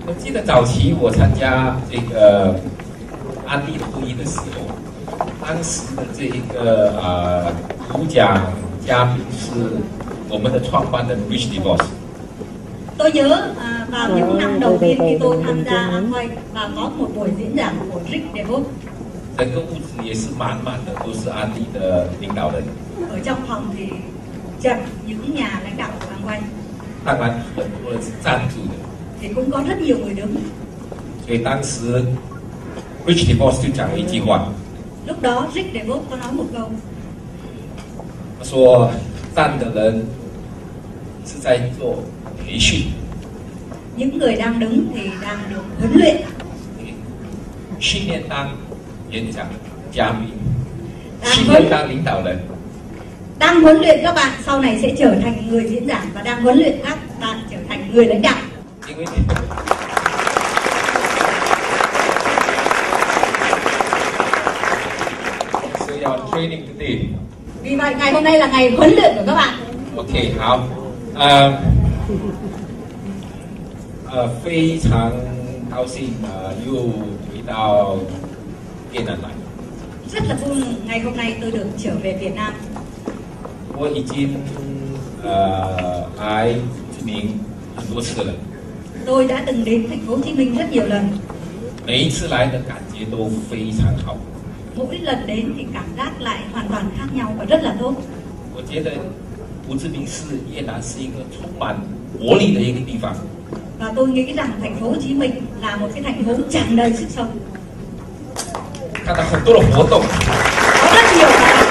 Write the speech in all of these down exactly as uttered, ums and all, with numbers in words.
我记得早期我参加这个安利的会议的时候，当时的这一个呃主讲嘉宾是我们的创办人 Rich DeVos。 Tôi nhớ à, vào những năm đầu tiên khi tôi tham gia Amway và có một buổi diễn giảng của Rick DeVos。 整个屋子也是满满的，都是安利的领导人。 Ở trong phòng thì chật những nhà lãnh đạo của Amway。 当然很多人是站住的。 thì cũng có rất nhiều người đứng。 所以当时 Rich DeVos 就讲了一句话。 lúc đó Rick DeVos có nói một câu。 他说站的人是在做培训。 những người đang đứng thì đang được huấn luyện。 训练当演讲嘉宾，训练当领导人。 đang huấn luyện các bạn sau này sẽ trở thành người diễn giảng và đang huấn luyện các bạn trở thành người lãnh đạo. So your training today. Vì vậy ngày hôm nay là ngày huấn luyện của các bạn. OK， 好，呃，呃，非常高兴呃又回到越南来。 rất là vui mừng ngày hôm nay tôi được trở về Việt Nam. 我已经呃来知名很多次了。 Tôi đã từng đến thành phố Hồ Chí Minh rất nhiều lần. 每一次来的感觉都非常好。 mỗi lần đến thì cảm giác lại hoàn toàn khác nhau và rất là tốt. 我觉得胡志明市越南是一个充满活力的一个地方。 Và tôi nghĩ rằng thành phố Hồ Chí Minh là một cái thành phố tràn đầy sức sống. 看到很多的活动。 có rất nhiều hoạt động.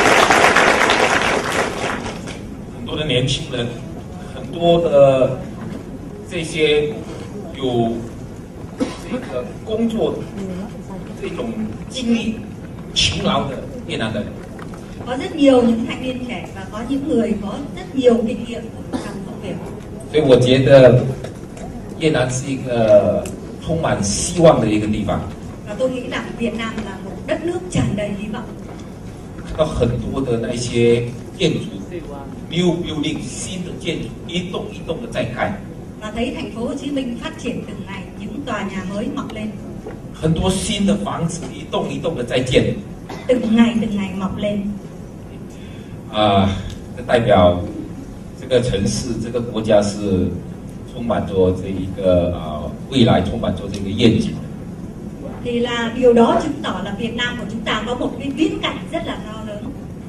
很多的年轻人，很多的这些有这个工作这种经历、勤劳的越南人。 có rất nhiều những thanh niên trẻ và có những người có rất nhiều kinh nghiệm trong công việc. 所以我觉得越南是一个充满希望的一个地方。 Và tôi nghĩ rằng Việt Nam là một đất nước tràn đầy hy vọng. 看到很多的那些建筑 ，new building 新的建筑一栋一栋的在开。 Và thấy thành phố Hồ Chí Minh phát triển từng ngày, những tòa nhà mới mọc lên. 很多新的房子一栋一栋的在建。 từng ngày từng ngày mọc lên. 啊，这代表这个城市、这个国家是充满着这一个啊未来，充满着这个愿景。 Thì là điều đó chứng tỏ là Việt Nam của chúng ta có một cái viễn cảnh rất là to lớn.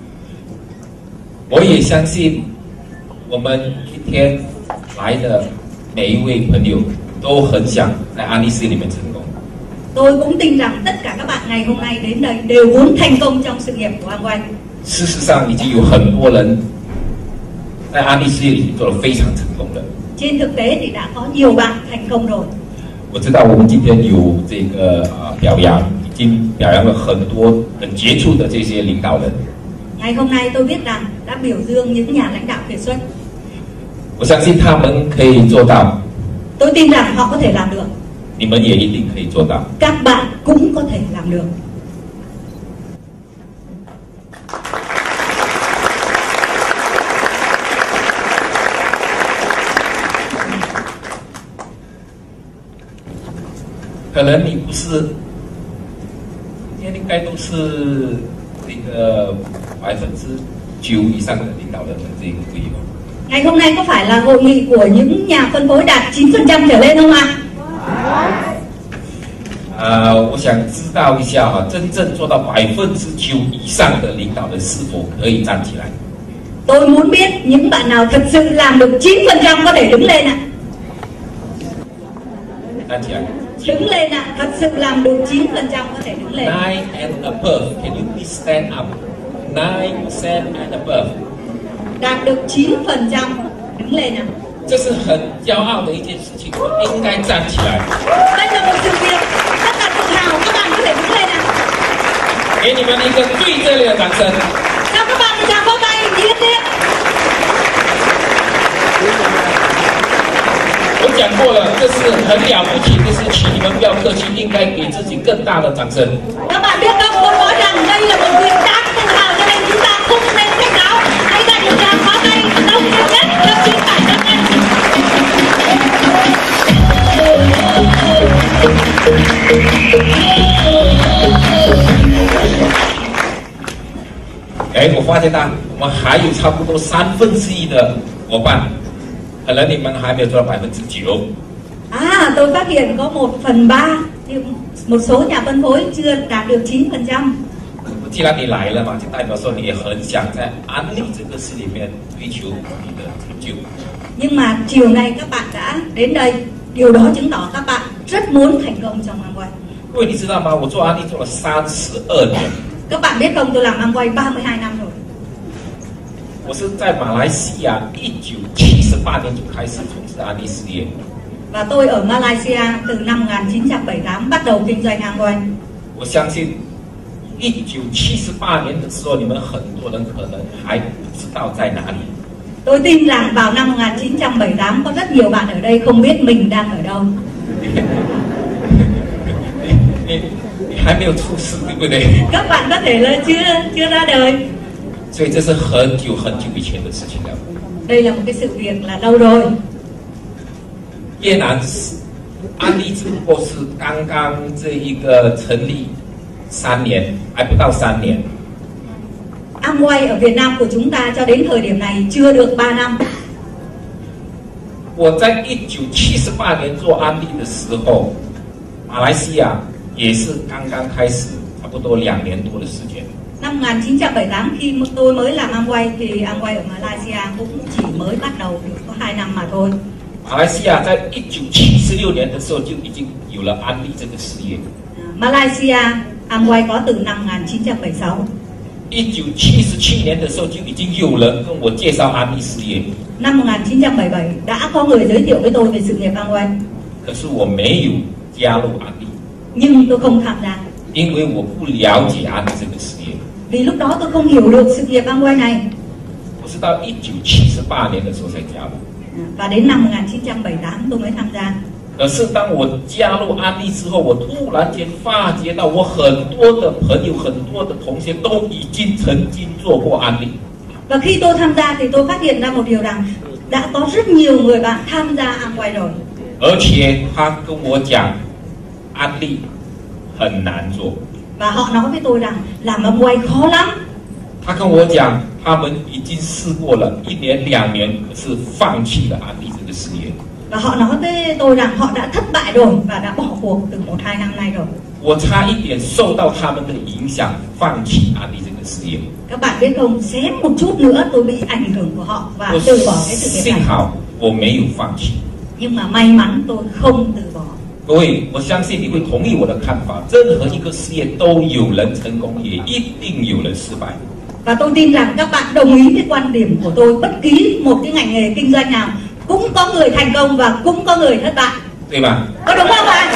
我也相信，我们今天来的每一位朋友都很想在安利斯里面成功。 Tôi cũng tin rằng tất cả các bạn ngày hôm nay đến đây đều muốn thành công trong sự nghiệp của Amway. 事实上，已经有很多人在安利事业里做得非常成功的。 Trên thực tế thì đã có nhiều bạn thành công rồi. 我知道我们今天有这个啊表扬，已经表扬了很多很杰出的这些领导人。 Ngày hôm nay tôi biết rằng đã biểu dương những nhà lãnh đạo kiệt xuất. 我相信他们可以做到。 Tôi tin rằng họ có thể làm được. 你们也一定可以做到。 Các bạn cũng có thể làm được. 可能你不是，应该都是这个百分之九以上的领导人的这个会议吧。 Ngày hôm nay có phải là hội nghị của những nhà phân phối đạt chín phần trăm trở lên không ạ? 啊，我想知道一下哈，真正做到百分之九以上的领导人是否可以站起来？ Tôi muốn biết những bạn nào thật sự làm được chín phần trăm có thể đứng lên ạ. 站起来。 Đứng lên ạ, thật sự làm được chín phần trăm có thể đứng lên. Nine and above, can you please stand up? Nine percent and above. Đạt được chín phần trăm đứng lên ạ. 这是很骄傲的一件事情，应该站起来。 Đây là một sự việc rất là tự hào, các bạn có thể đứng lên ạ. 给你们一个最热烈的掌声。 Cho các bạn một tràng vỗ tay nhiệt liệt. 我讲过了，这是很了不起的事情，你们不要客气，应该给自己更大的掌声。 Các bạn biết không, tôi nói rằng đây là một việc đáng tự hào, cho nên chúng ta không nên khách sáo. Hãy dành một tràng pháo tay đông nhiệt nhất cho chính bản thân mình. 哎，我发现到我们还有差不多三分之一的伙伴，可能你们还没有做到百分之九。 À, tôi phát hiện có một phần ba, một số nhà phân phối chưa đạt được chín phần trăm. 既然你来了嘛，就代表说你也很想在安利这个事里面追求你的成就。 Nhưng mà chiều nay các bạn đã đến đây, điều đó chứng tỏ các bạn rất muốn thành công trong Amway. 因为你知道吗？我做安利做了三十二年。 Các bạn biết không, tôi làm Amway ba mươi hai năm rồi. 我是在马来西亚一九七十八年就开始从事安利事业。 Và tôi ở Malaysia từ năm một nghìn chín trăm bảy mươi tám bắt đầu kinh doanh Amway. 我相信一九七十八年的时候，你们很多人可能还不知道在哪里。 Tôi tin rằng vào năm một nghìn chín trăm bảy mươi tám có rất nhiều bạn ở đây không biết mình đang ở đâu. 你你还没有出世，对不对？ Các bạn có thể là chưa chưa ra đời. 所以这是很久很久以前的事情了。 Đây là một cái sự việc là lâu rồi. 越南安利只不过是刚刚这一个成立三年，还不到三年。 Amway ở Việt Nam của chúng ta cho đến thời điểm này chưa được ba năm. 我在一九七十八年做安利的时候，马来西亚也是刚刚开始，差不多两年多的时间。 Năm một nghìn chín trăm bảy mươi tám khi tôi mới làm Amway thì Amway ở Malaysia cũng chỉ mới bắt đầu được có hai năm mà thôi. 马来西亚在一九七十六年的时候就已经有了安利这个事业。 Malaysia Amway có từ năm một nghìn chín trăm bảy mươi sáu. 一九七十七年的时候就已经有人跟我介绍安利事业。 Năm một nghìn chín trăm bảy mươi bảy đã có người giới thiệu với tôi về sự nghiệp Amway. 可是我没有加入安利， Nhưng tôi không tham gia. 因为我不了解安利这个事业。 Vì lúc đó tôi không hiểu được sự nghiệp Amway này. 我是到一九七十八年的时候才加入。 Và đến năm một nghìn chín trăm bảy mươi tám tôi mới tham gia. 可是当我加入安利之后，我突然间发觉到，我很多的朋友、很多的同学都已经曾经做过安利。 Và khi tôi tham gia thì tôi phát hiện ra một điều rằng đã có rất nhiều người bạn tham gia Amway rồi. 而且他跟我讲，安利很难做。 Và họ nói với tôi rằng làm Amway khó lắm. 他跟我讲，他们已经试过了一年、两年，可是放弃了安利这个事业。 Và họ nói với tôi rằng họ đã thất bại rồi và đã bỏ cuộc từ một hai năm nay rồi. 我差一点受到他们的影响，放弃安利这个事业。 Các bạn biết không, xém một chút nữa tôi bị ảnh hưởng của họ và 我 từ bỏ cái sự nghiệp 幸 này. 好我没有放弃。 Nhưng mà may mắn tôi không từ bỏ. 各位，我相信你会同意我的看法。任何一个事业都有人成功，也一定有人失败。 Và tôi tin rằng các bạn đồng ý với quan điểm của tôi. Bất kỳ một cái ngành nghề kinh doanh nào cũng có người thành công và cũng có người thất bại. 对吧？ Có đúng không ạ?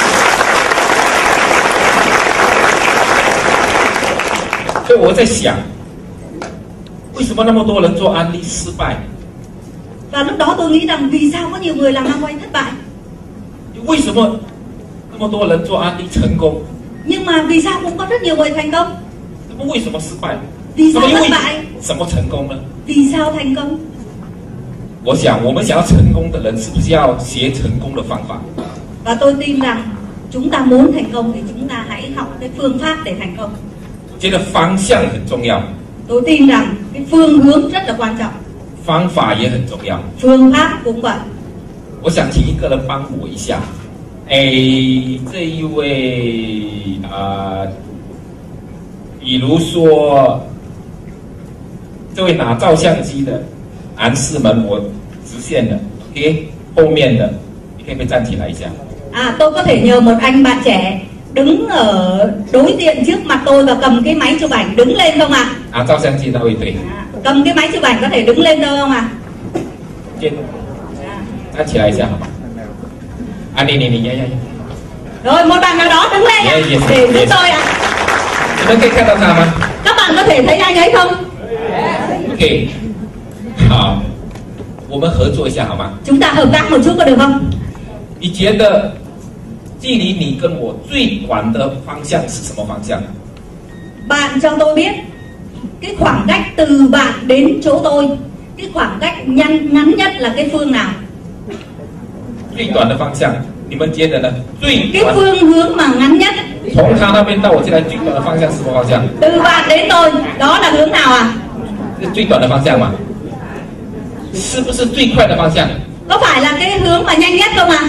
所以我在想，为什么那么多人做安利失败？ Và lúc đó tôi nghĩ rằng vì sao có nhiều người làm Amway thất bại? 为什么那么多人做安利成功？ Nhưng mà vì sao cũng có rất nhiều người thành công? 那么为什么失败？ Vì 那 sao 么因 thất 为 bại? 什么成功呢？ Vì sao thành công? 我想，我们想要成功的人，是不是要学成功的方法？ Và tôi tin rằng chúng ta muốn thành công thì chúng ta hãy học cái phương pháp để thành công. 我觉得方向很重要， Tôi tin rằng cái phương hướng rất là quan trọng. 方法也很重要。 Phương pháp cũng vậy. 我想请一个人帮我一下。哎，这一位啊、呃，比如说这位拿照相机的男士们，我直线的 ，OK， 后面的，你可以不可以站起来一下？ À, tôi có thể nhờ một anh bạn trẻ đứng ở đối diện trước mặt tôi và cầm cái máy chụp ảnh đứng lên không ạ? 拿照相机的那位对， À, cầm cái máy chụp ảnh có thể đứng lên đâu không ạ? 先站起来一下好吗？啊，你你你呀呀呀！ Rồi một bạn nào đó đứng lên ạ, Yes, yes, để giúp yes. tôi ạ. 你们可以看到他吗 Các bạn có thể thấy anh ấy không? ？OK， 好，我们合作一下好吗？ Chúng ta hợp tác một chút có được không? 你觉得距离你跟我最短的方向是什么方向？ Bạn cho tôi biết cái khoảng cách từ bạn đến chỗ tôi, cái khoảng cách ngắn ngắn nhất là cái phương nào? 最短的方向， 你们觉得呢？最 Cái 短 phương hướng mà ngắn nhất 从他那边到我这来最短的方向是什么方向？ từ bạn đến tôi, đó là hướng nào à? 是最短的方向嘛？是不是最快的方向？ Có phải là cái hướng mà nhanh nhất không à?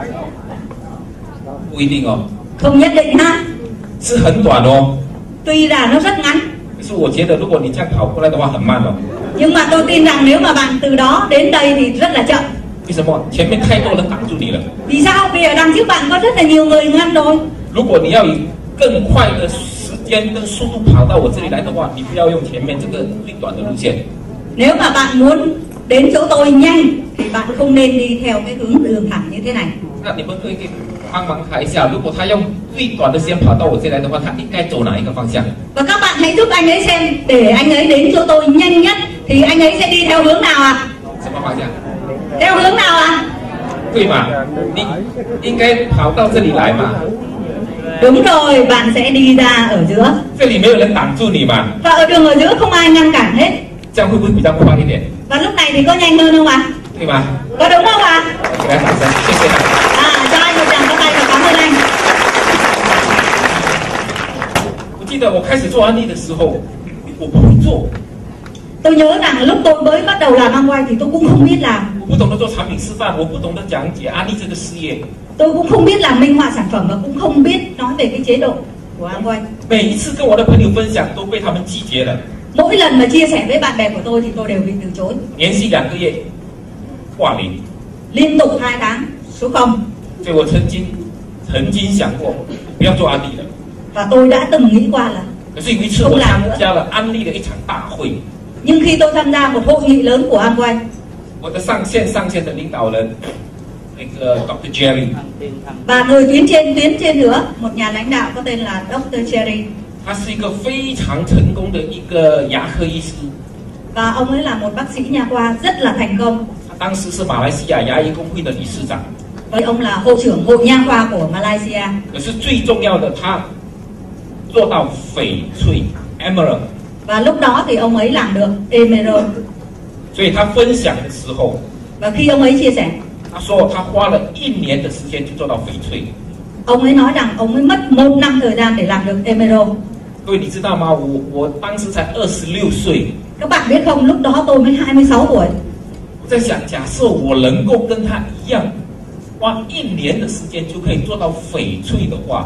不一定哦， Không nhất định ha. 是很短哦。 Tuy là nó rất ngắn, 可是我觉得，如果你这样跑过来的话，很慢哦。 nhưng mà tôi tin rằng nếu mà bạn từ đó đến đây thì rất là chậm. 为什么？前面太多人挡住你了。 Vì sao? Vì ở đằng trước bạn có rất là nhiều người ngăn rồi. 如果你要以更快的时间跟速度跑到我这里来的话，你不要用前面这个最短的路线。 Nếu mà bạn muốn đến chỗ tôi nhanh thì bạn không nên đi theo cái hướng đường thẳng như thế này. 那你们可以给帮忙看一下，如果他用最短的时间跑到我这里来的话，他应该走哪一个方向？ Và các bạn hãy giúp anh ấy xem để anh ấy đến chỗ tôi nhanh nhất thì anh ấy sẽ đi theo hướng nào à? 什么方向？ Theo hướng nào à? 对嘛？你应该跑到这里来嘛。 Đúng rồi, bạn sẽ đi ra ở giữa. 这里没有人挡住你嘛， Và ở đường ở giữa không ai ngăn cản hết. 这样会不会比较快一点？ Và lúc này thì có nhanh hơn không ạ? 对吗？ Có đúng không ạ? 给他掌声，谢谢他。 À, cho anh một tràng pháo tay và cảm ơn anh. 我记得我开始做安利的时候，我不会做， Tôi nhớ rằng lúc tôi mới bắt đầu làm Amway thì tôi cũng không biết làm. 我不懂得做产品示范，我不懂得讲解安利这个事业。 Tôi cũng không biết làm minh họa sản phẩm và cũng không biết nói về cái chế độ của Amway. 每一次跟我的朋友分享，都被他们拒绝了。 Mỗi lần mà chia sẻ với bạn bè của tôi thì tôi đều bị từ chối. 连续两个月挂零， Liên tục hai tháng số không. 所以我曾经曾经想过不要做安利了。 Và tôi đã từng nghĩ qua là 可是有一次我参加了安利的一场大会， nhưng khi tôi tham gia một hội nghị lớn của Amway, 我的上线上线的领导人那个 Doctor Jerry， và người tuyến trên tuyến trên nữa, một nhà lãnh đạo có tên là Doctor Cherry, 他是一个非常成功的一个牙科医师， và ông ấy là một bác sĩ nha khoa rất là thành công. 他当时是马来西亚牙医工会的理事长。 Với ông là hội trưởng hội nha khoa của Malaysia. 可是最重要的，他做到翡翠 Emerald， Và lúc đó thì ông ấy làm được Emerald. 所以他分享的时候， Và khi ông ấy chia sẻ, 他说他花了一年的时间就做到翡翠。 ông ấy nói rằng ông ấy mất một năm thời gian để làm được Emerald. 各位你知道吗？我我当时才二十六岁， Các bạn biết không, lúc đó tôi mới hai mươi sáu tuổi. 我在想，假设我能够跟他一样，花一年的时间就可以做到翡翠的话，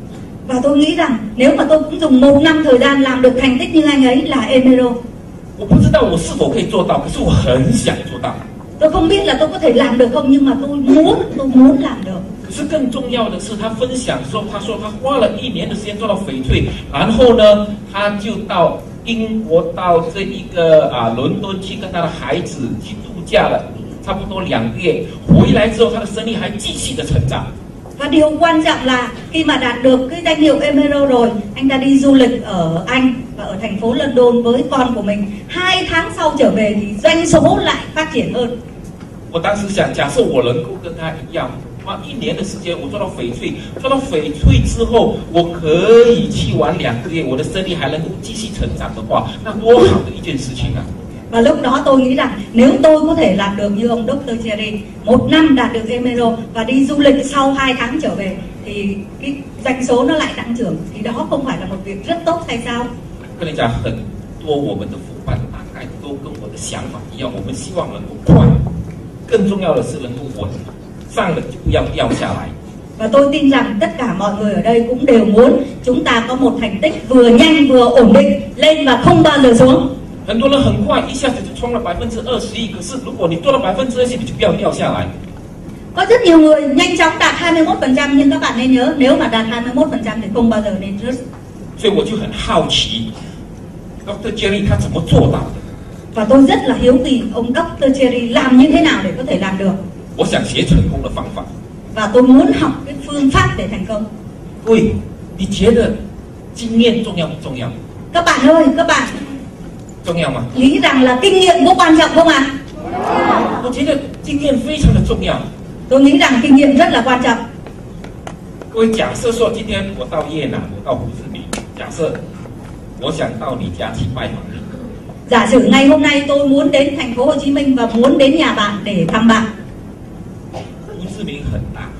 Và tôi nghĩ rằng nếu mà tôi cũng dùng một năm thời gian làm được thành tích như anh ấy là Emerald. 我不知道我是否可以做到，可是我很想做到。 Tôi không biết là tôi có thể làm được không, nhưng mà tôi muốn, tôi muốn làm được. 可是更重要的是，他分享说，他说他花了一年的时间做到翡翠，然后呢，他就到英国到这一个啊伦敦去跟他的孩子去度假了，差不多两个月。回来之后，他的生意还继续的成长。 Và điều quan trọng là khi mà đạt được cái danh hiệu Emerald rồi, anh ta đi du lịch ở Anh và ở thành phố London với con của mình. Hai tháng sau trở về thì doanh số lại phát triển hơn. 我当时想，假设我能够跟他一样，花一年的时间，我做到翡翠，做到翡翠之後，我可以去玩兩個月，我的生意還能夠繼續成長的話，那多好的一件事情啊！ Và lúc đó tôi nghĩ rằng nếu tôi có thể làm được như ông Doctor Cherry, một năm đạt được Emerald và đi du lịch sau hai tháng trở về thì cái doanh số nó lại tăng trưởng, thì đó không phải là một việc rất tốt hay sao? 跟你講，很多我們的伙伴大概都跟我的想法一樣，我們希望能夠快，更重要的是能夠穩，上了就不要掉下來。 Và tôi tin rằng tất cả mọi người ở đây cũng đều muốn chúng ta có một thành tích vừa nhanh vừa ổn định lên và không bao giờ xuống. 很多人很快一下子就衝了百分之二十億，可是如果你做到百分之二十，你就不要掉下來。 Có rất nhiều người nhanh chóng đạt hai mươi mốt phần trăm, nhưng các bạn nên nhớ nếu mà đạt hai mươi mốt phần trăm thì không bao giờ nên rớt. 所以我就很好奇 ，Doctor Jerry 他怎麼做到的？ Và tôi rất là hiếu kỳ ông Doctor Cherry làm như thế nào để có thể làm được. 我想學成功的方法。 Và tôi muốn học cái phương pháp để thành công. 各位，你覺得經驗重要不重要？ Các bạn ơi, các bạn 重要嗎？ nghĩ rằng là kinh nghiệm có quan trọng không ạ? 我覺得經驗非常的重要。 Tôi nghĩ rằng kinh nghiệm rất là quan trọng. 各位，假設說今天我到越南，我到胡志明，假設我想到你家去拜訪你。 Giả sử ngày hôm nay tôi muốn đến thành phố Hồ Chí Minh và muốn đến nhà bạn để thăm bạn. 胡志明很大，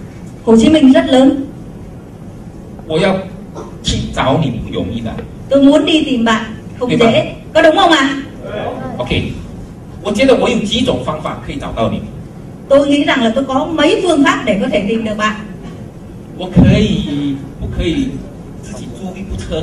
Hồ Chí Minh rất lớn. 我要去找你不容易的。 Tôi muốn đi tìm bạn không Đi dễ, bạn. có đúng không ạ? OK， 我觉得我有几种方法可以找到你。 Tôi nghĩ rằng là tôi có mấy phương pháp để có thể tìm được bạn. 我可以不可以自己租一部车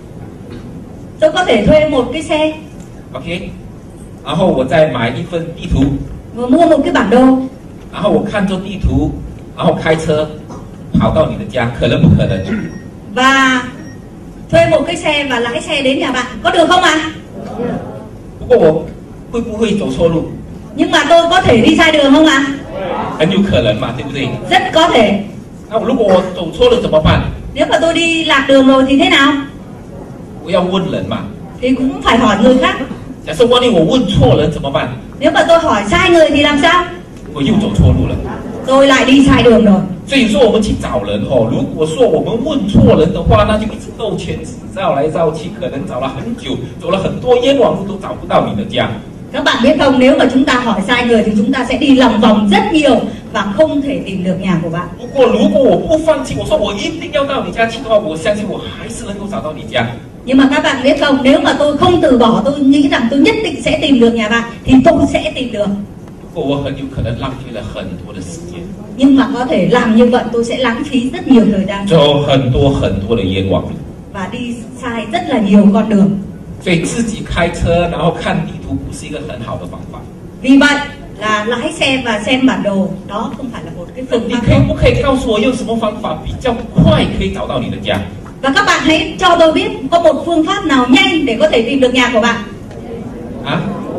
Tôi có thể thuê một cái xe ？OK， 然后我再买一份地图， và mua một cái bản đồ. 然后我看着地图，然后开车跑到你的家，可能不可能？ Và thuê một cái xe và lái xe đến nhà bạn, có được không ạ? 不过我会不会走错路？ Nhưng mà tôi có thể đi sai đường không ạ? 很有可能嘛，对不对？ Rất có thể. 那如果我走错了怎么办？ Nếu mà tôi đi lạc đường rồi thì thế nào? 我要问人嘛。 Thì cũng phải hỏi người khác. 假设万一我问错人怎么办？ Nếu mà tôi hỏi sai người thì làm sao? 我又走错路了。 Tôi lại đi sai đường rồi. 所以说我们去找人哦，如果说我们问错人的话，那就一直兜圈子，绕来绕去，可能找了很久，走了很多冤枉路都找不到你的家。 Các bạn biết không, nếu mà chúng ta hỏi sai người thì chúng ta sẽ đi lòng vòng rất nhiều và không thể tìm được nhà của bạn. 不过如果我不放弃，我说我一定要到你家去的话，我相信我还是能够找到你家。 Nhưng mà các bạn biết không, nếu mà tôi không từ bỏ, tôi nghĩ rằng tôi nhất định sẽ tìm được nhà bạn thì tôi sẽ tìm được. 不过我很有可能浪费了很多的时间， Nhưng mà có thể làm như vậy tôi sẽ lãng phí rất nhiều thời gian 走很多很多的冤枉路。 và đi sai rất là nhiều con đường. 所以自己开车然后看地图不是一个很好的方法。 Vì vậy là lái xe và xem bản đồ đó không phải là một cái phương 你 pháp 可以 tốt. 不可以告诉我用什么方法比较快可以找到你的家？ Và các bạn hãy cho tôi biết có một phương pháp nào nhanh để có thể tìm được nhà của bạn. 啊，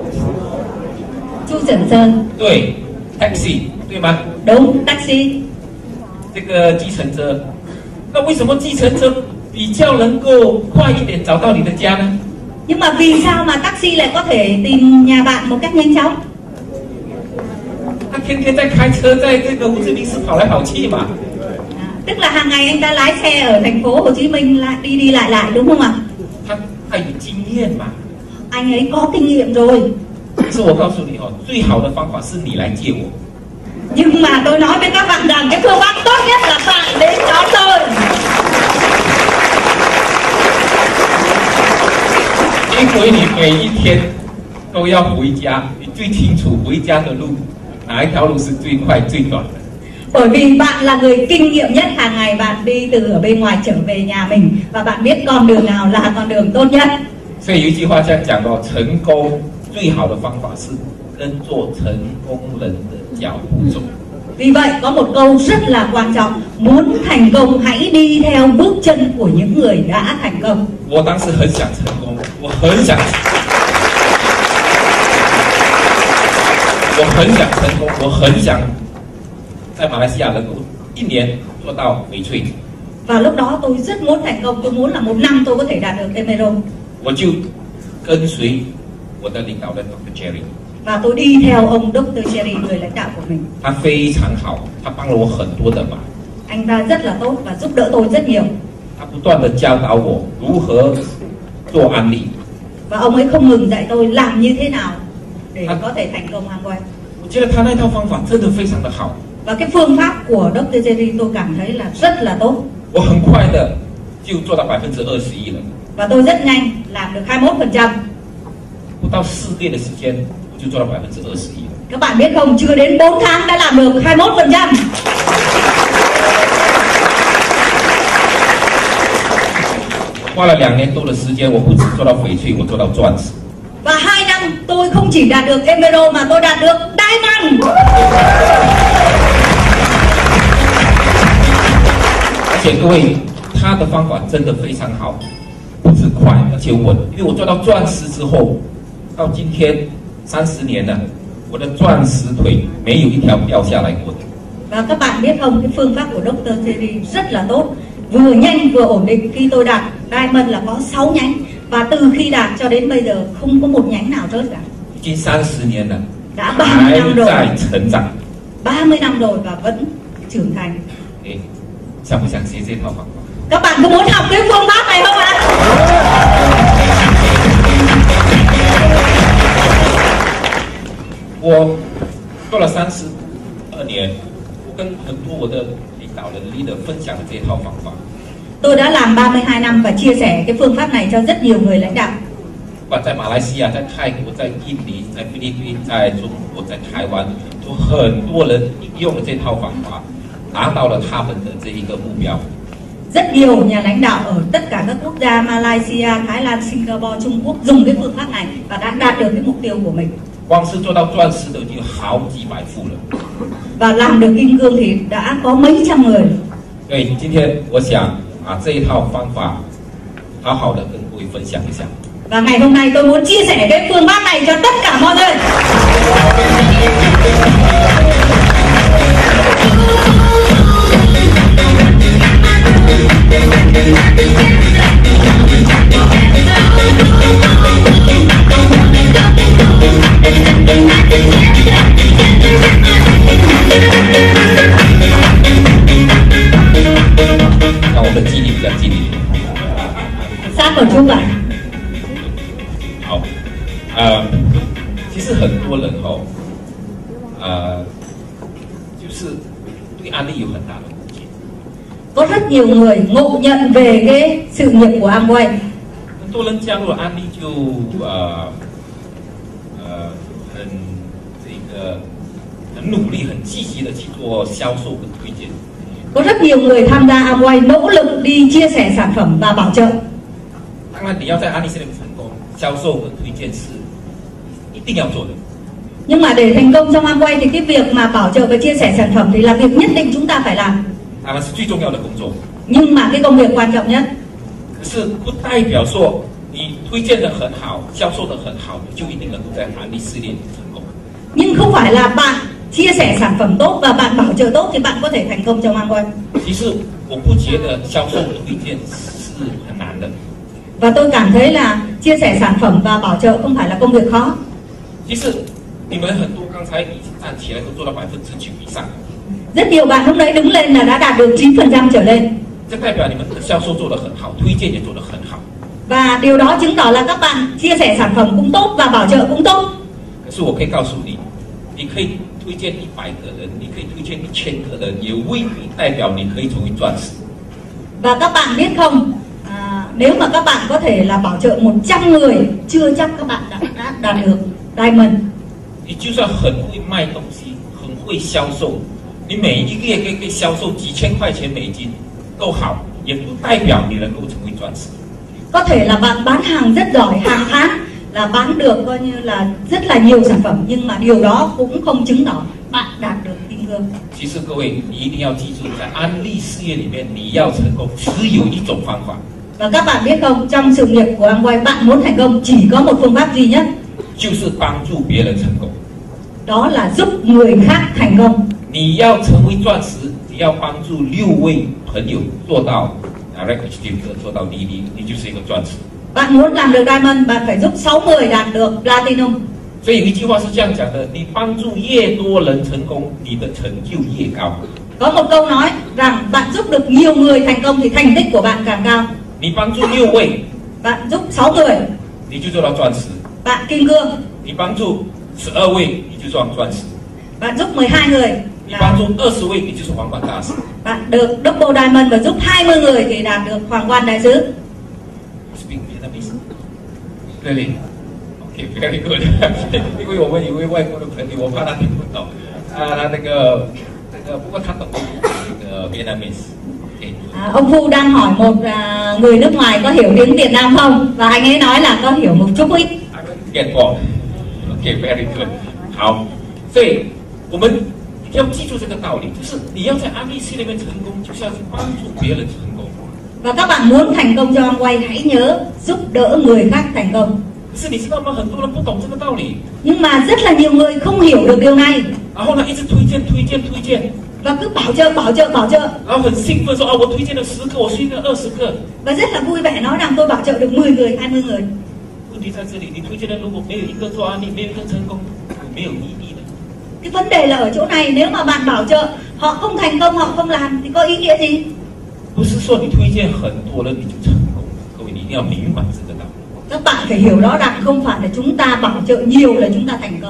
Chu Trần Sơn. 对 ，taxi 对吗？ Đúng, taxi. 这个计程车，那为什么计程车比较能够快一点找到你的家呢？ Nhưng mà vì sao mà taxi lại có thể tìm nhà bạn một cách nhanh chóng? 他天天在开车，在这个胡志明市跑来跑去嘛。 À, tức là hàng ngày anh ta lái xe ở thành phố Hồ Chí Minh lại đi đi lại lại đúng không ạ? 他他有经验嘛。 Anh ấy có kinh nghiệm rồi. 可是我告诉你哦，最好的方法是你来接我。 Nhưng mà tôi nói với các bạn rằng cái phương pháp tốt nhất là bạn đến đón tôi. 因为你每一天都要回家，你最清楚回家的路哪一条路是最快最短的。 Bởi vì bạn là người kinh nghiệm nhất, hàng ngày bạn đi từ ở bên ngoài trở về nhà mình và bạn biết con đường nào là con đường tốt nhất. 所以有一句话这样讲到，成功最好的方法是跟做成功人的脚步走。 Vì vậy có một câu rất là quan trọng, muốn thành công hãy đi theo bước chân của những người đã thành công. 我当时很想成功，我很想，我很想成功，我很想在马来西亚能够一年做到翡翠。 Và lúc đó tôi rất muốn thành công, tôi muốn là một năm tôi có thể đạt được Emerald. 我就跟随我的领导人 Doctor Jerry， Và tôi đi theo ông Doctor Jerry, người lãnh đạo của mình. 他非常好，他帮了我很多的忙， Anh ta rất là tốt và giúp đỡ tôi rất nhiều. 他不断的教导我如何做安利。 Và ông ấy không ngừng dạy tôi làm như thế nào để có thể thành công hàng quay. 我觉得他那套方法真的非常的好， Và cái phương pháp của Doctor Jerry tôi cảm thấy là rất là tốt. 我很快的就做到百分之二十一了， Và tôi rất nhanh làm được hai mươi mốt phần trăm. 不到四个月的时间我就做到百分之二十一了。 Các bạn biết không, chưa đến bốn tháng đã làm được hai mươi mốt phần trăm. 花了两年多的时间，我不止做到翡翠，我做到钻石。 Và hai năm tôi không chỉ đạt được Emerald mà tôi đạt được Diamond. 而且各位，他的方法真的非常好，不止快，而且稳。因为我做到钻石之後，到今天三十年了，我的钻石腿沒有一條掉下來過的。 Và các bạn biết không, cái phương pháp của Doctor Jerry rất là tốt, vừa nhanh vừa ổn định. Khi tôi đạt Diamond là có sáu nhánh và từ khi đạt cho đến bây giờ không có một nhánh nào rớt cả. 已經三十年了， Đã ba mươi 還 năm rồi, 在成長。 ba mươi năm rồi và vẫn trưởng thành. 誒，想不想學這套方法？ Các bạn có muốn học cái phương pháp này không ạ? 我做了三十二年，我跟很多我的领导人 leader 分享的这套方法。 Tôi đã làm ba mươi hai năm và chia sẻ cái phương pháp này cho rất nhiều người lãnh đạo. 不管在马来西亚、在泰国、在印尼、在菲律宾、在中国、在台湾，都很多人用了这套方法，达到了他们的这一个目标。 Rất nhiều nhà lãnh đạo ở tất cả các quốc gia Malaysia, Thái Lan, Singapore, Trung Quốc dùng cái phương pháp này và đã đạt được cái mục tiêu của mình. 光是做到钻石的已经好几百副了。 Và làm được kim cương thì đã có mấy trăm người. 所以今天我想把这一套方法好好的跟各位分享一下。 Và ngày hôm nay tôi muốn chia sẻ cái phương pháp này cho tất cả mọi người. Và 我们记忆比较记忆。 Sát vào chú bạn. 好，呃，其实很多人哦，呃，就是对安利有很大的误解。 Có rất nhiều người ngộ nhận về cái sự nghiệp của Amway. 很多人加入了安利就呃呃很这个很努力、很积极的去做销售跟推荐。 Có rất nhiều người tham gia Amway nỗ lực đi chia sẻ sản phẩm và bảo trợ. 当然，你要在安利系列成功，销售跟推荐是一定要做的。 Nhưng mà để thành công trong Amway thì cái việc mà bảo trợ và chia sẻ sản phẩm thì là việc nhất định chúng ta phải làm. 当然是最重要的工作。 Nhưng mà cái công việc quan trọng nhất. 可是不代表说你推荐的很好，销售的很好，你就一定能够在安利系列成功。 Nhưng không phải là bạn chia sẻ sản phẩm tốt và bạn bảo trợ tốt thì bạn có thể thành công trong Amway. 其实我不觉得销售推荐是很难的。 Và tôi cảm thấy là chia sẻ sản phẩm và bảo trợ không phải là công việc khó. 其实你们很多刚才已经站起来都做到百分之九以上， Rất nhiều bạn lúc đấy đứng lên là đã đạt được chín phần trăm trở lên. 这代表你们的销售做得很好，推荐也做得很好。 Và điều đó chứng tỏ là các bạn chia sẻ sản phẩm cũng tốt và bảo trợ cũng tốt. 可是我可以告诉你，你可以推荐一百个人，你可以推荐一千个人，也未必代表你可以成为钻石。 Và các bạn biết không, à, nếu mà các bạn có thể là bảo trợ một trăm người, chưa chắc các bạn đã, đã đạt được Diamond. 你就算很会卖东西，很会销售，你每一个月可以可以销售几千块钱美金都好，也不代表你能够成为钻石。 Có thể là bạn bán hàng rất giỏi, hàng tháng là bán được coi như là rất là nhiều sản phẩm, nhưng mà điều đó cũng không chứng tỏ bạn đạt được kim cương. 其实各位，你一定要记住，在安利事业里面，你要成功，只有一种方法， Và các bạn biết không, trong sự nghiệp của Amway bạn muốn thành công chỉ có một phương pháp duy nhất. 就是帮助别人成功。 Đó là giúp người khác thành công. 你要成为钻石，你要帮助六位朋友做到 direct executive， 做到第一，你就是一个钻石。 Bạn muốn làm được Diamond, bạn phải giúp sáu người đạt được Platinum. 所以有一句话是这样讲的：你帮助越多人成功，你的成就越高。 Có một câu nói rằng bạn giúp được nhiều người thành công thì thành tích của bạn càng cao. 你帮助六位， Bạn giúp sáu người, 你就做到钻石； bạn kim cương. 你帮助十二位，你就做到钻石； Bạn giúp mười hai người 你帮 là 助二十位，你就是皇冠大使。 bạn được Double Diamond, và giúp hai mươi người thì đạt được Hoàng quan đại sứ. Speak Vietnamese, really? Okay, very good. 因为我们有位外国的朋友，我怕他听不懂。啊，他那个那个，不过他懂那个 Vietnamese。Okay. À, ông Phu đang hỏi một à, người nước ngoài có hiểu tiếng Việt Nam không, và anh ấy nói là có hiểu một chút ít. I will get bored. Okay, very good. 好，所以我们要记住这个道理，就是你要在安利系里面成功，就是要去帮助别人成功。 Và các bạn muốn thành công cho Amway, hãy nhớ giúp đỡ người khác thành công. 可是你知道吗？很多人不懂这个道理， Nhưng mà rất là nhiều người không hiểu được điều này, 然后呢，一直推荐、推荐、推荐， và cứ bảo trợ, bảo trợ, bảo trợ, 然后很兴奋说啊，我推荐了十个，我推荐了二十个。 và rất là vui vẻ nói rằng tôi bảo trợ được mười người, hai mươi người. 问题在这里，你推荐的如果没有一个做安利，没有一个成功，没有意义的。 Cái vấn đề là ở chỗ này, nếu mà bạn bảo trợ họ không thành công, họ không làm thì có ý nghĩa gì? 不是说你推荐很多人你就成功了，各位你一定要明白这个道理。 Các bạn phải hiểu rõ rằng không phải là chúng ta bảo trợ nhiều là chúng ta thành công.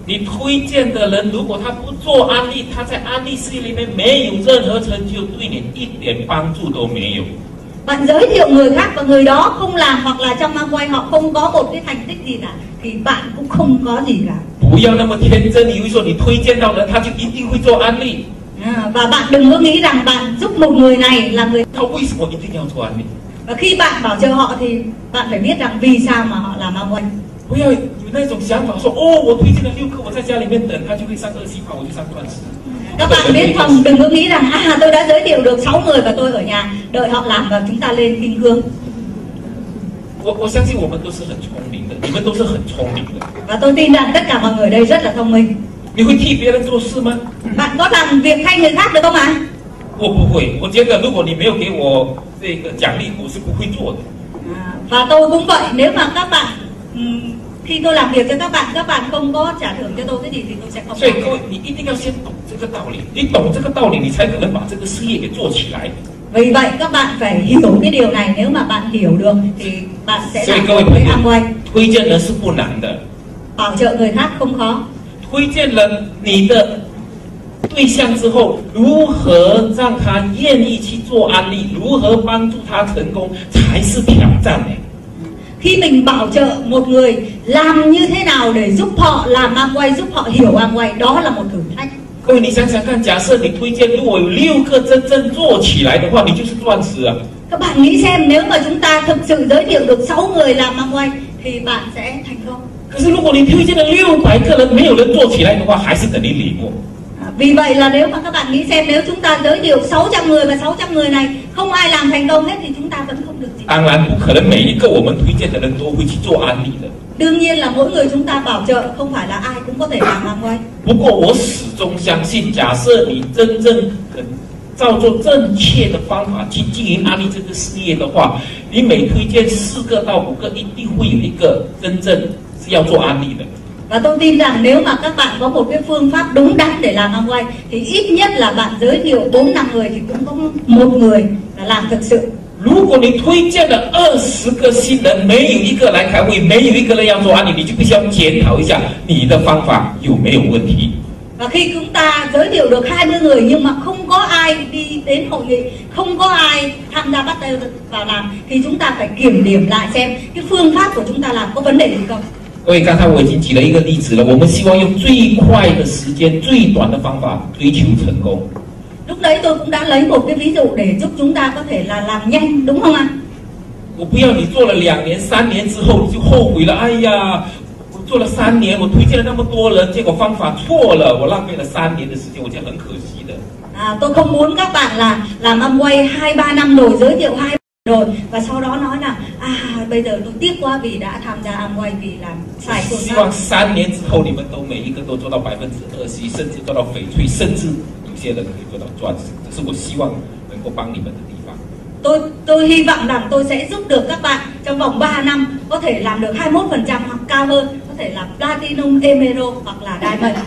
你推荐的人如果他不做安利，他在安利事业里面没有任何成就，对你一点帮助都没有。 Bạn giới thiệu người khác và người đó không làm hoặc là trong Amway họ không có một cái thành tích gì cả thì bạn cũng không có gì cả. 不要那么天真，以为说你推荐到人他就一定会做安利。 À, và bạn đừng có nghĩ rằng bạn giúp một người này là người. 他为什么一定要做安利？ Và khi bạn bảo trợ họ thì bạn phải biết rằng vì sao mà họ làm Amway. 不要有那种想法说哦，我推荐了六课，我在家里面等他就会上二十趴，我就上钻石。 Các bạn biết không, đừng có nghĩ rằng à tôi đã giới thiệu được sáu người và tôi ở nhà đợi họ làm và chúng ta lên kim cương. 我我相信我们都是很聪明的，你们都是很聪明的。 Và tôi tin rằng tất cả mọi người đây rất là thông minh. 你会替别人做事吗？ Bạn có làm việc thay người khác được không ạ? 我不会，我觉得如果你没有给我这个奖励，我是不会做的。 À, và tôi cũng vậy, nếu mà các bạn ừm, khi tôi làm việc cho các bạn, các bạn không có trả thưởng cho tôi cái gì thì tôi sẽ không 所以 làm. 各位，你一定要先懂这个道理，你懂这个道理，你才可能把这个事业给做起来。 Vì vậy các bạn phải hiểu cái điều này, nếu mà bạn hiểu được thì bạn sẽ 所以 làm 各位 được 朋 cái 友 Amway. 推荐人是不难的， Bảo trợ người khác không khó. 推荐了你的对象之后，如何让他愿意去做安利，如何帮助他成功，才是挑战呢。 Khi mình bảo trợ một người, làm như thế nào để giúp họ làm Amway, giúp họ hiểu Amway, đó là một thử thách. 各位，你想想看，假设你推荐如果有六个真正做起来的话，你就是钻石啊！ Các bạn nghĩ xem nếu mà chúng ta thực sự giới thiệu được sáu người làm Amway thì bạn sẽ thành công. 可是如果你推荐了六百个人，没有人做起来的话，还是等于理末。 À, vì vậy là nếu mà các bạn nghĩ xem nếu chúng ta giới thiệu sáu trăm người và sáu trăm người này không ai làm thành công hết thì chúng ta vẫn không được gì. 当然不可能每一个我们推荐的人都会去做安利的。 Đương nhiên là mỗi người chúng ta bảo trợ không phải là ai cũng có thể làm Amway. 不过我始终相信，假设你真正很照做正确的方法去经营安利这个事业的话，你每推荐四个到五个，一定会有一个真正是要做安利的。 Và tôi tin rằng nếu mà các bạn có một cái phương pháp đúng đắn để làm Amway thì ít nhất là bạn giới thiệu bốn năm người thì cũng có một người là làm thực sự. 如果你推荐了二十个新人，没有一个来开会，没有一个人要做安利，你就必须要检讨一下你的方法有没有问题。 Và khi chúng ta giới thiệu được hai mươi người nhưng mà không có ai đi đến hội nghị, không có ai tham gia bắt tay vào làm thì chúng ta phải kiểm điểm lại xem cái phương pháp của chúng ta làm có vấn đề gì không. 各位，刚才我已经举了一个例子了，我们希望用最快的时间、最短的方法追求成功。 Lúc đấy tôi cũng đã lấy một cái ví dụ để giúp chúng ta có thể là làm nhanh, đúng không ạ? 我不要你做了两年、三年之后你就后悔了。哎呀，我做了三年，我推荐了那么多人，结果方法错了，我浪费了三年的时间，我觉得很可惜的。 À, tôi không muốn các bạn là làm Amway hai ba năm rồi, giới thiệu hai rồi và sau đó nói là à bây giờ tôi tiếc quá vì đã tham gia Amway vì làm sai phương 希望 pháp. 三年之后你们都每一个都做到百分之二十，甚至做到翡翠，甚至有些人可以做到钻石，这是我希望能够帮你们的地方。 Tôi tôi hy vọng rằng tôi sẽ giúp được các bạn trong vòng ba năm có thể làm được hai mươi mốt phần trăm hoặc cao hơn, có thể làm Platinum, Emerald hoặc là Diamond.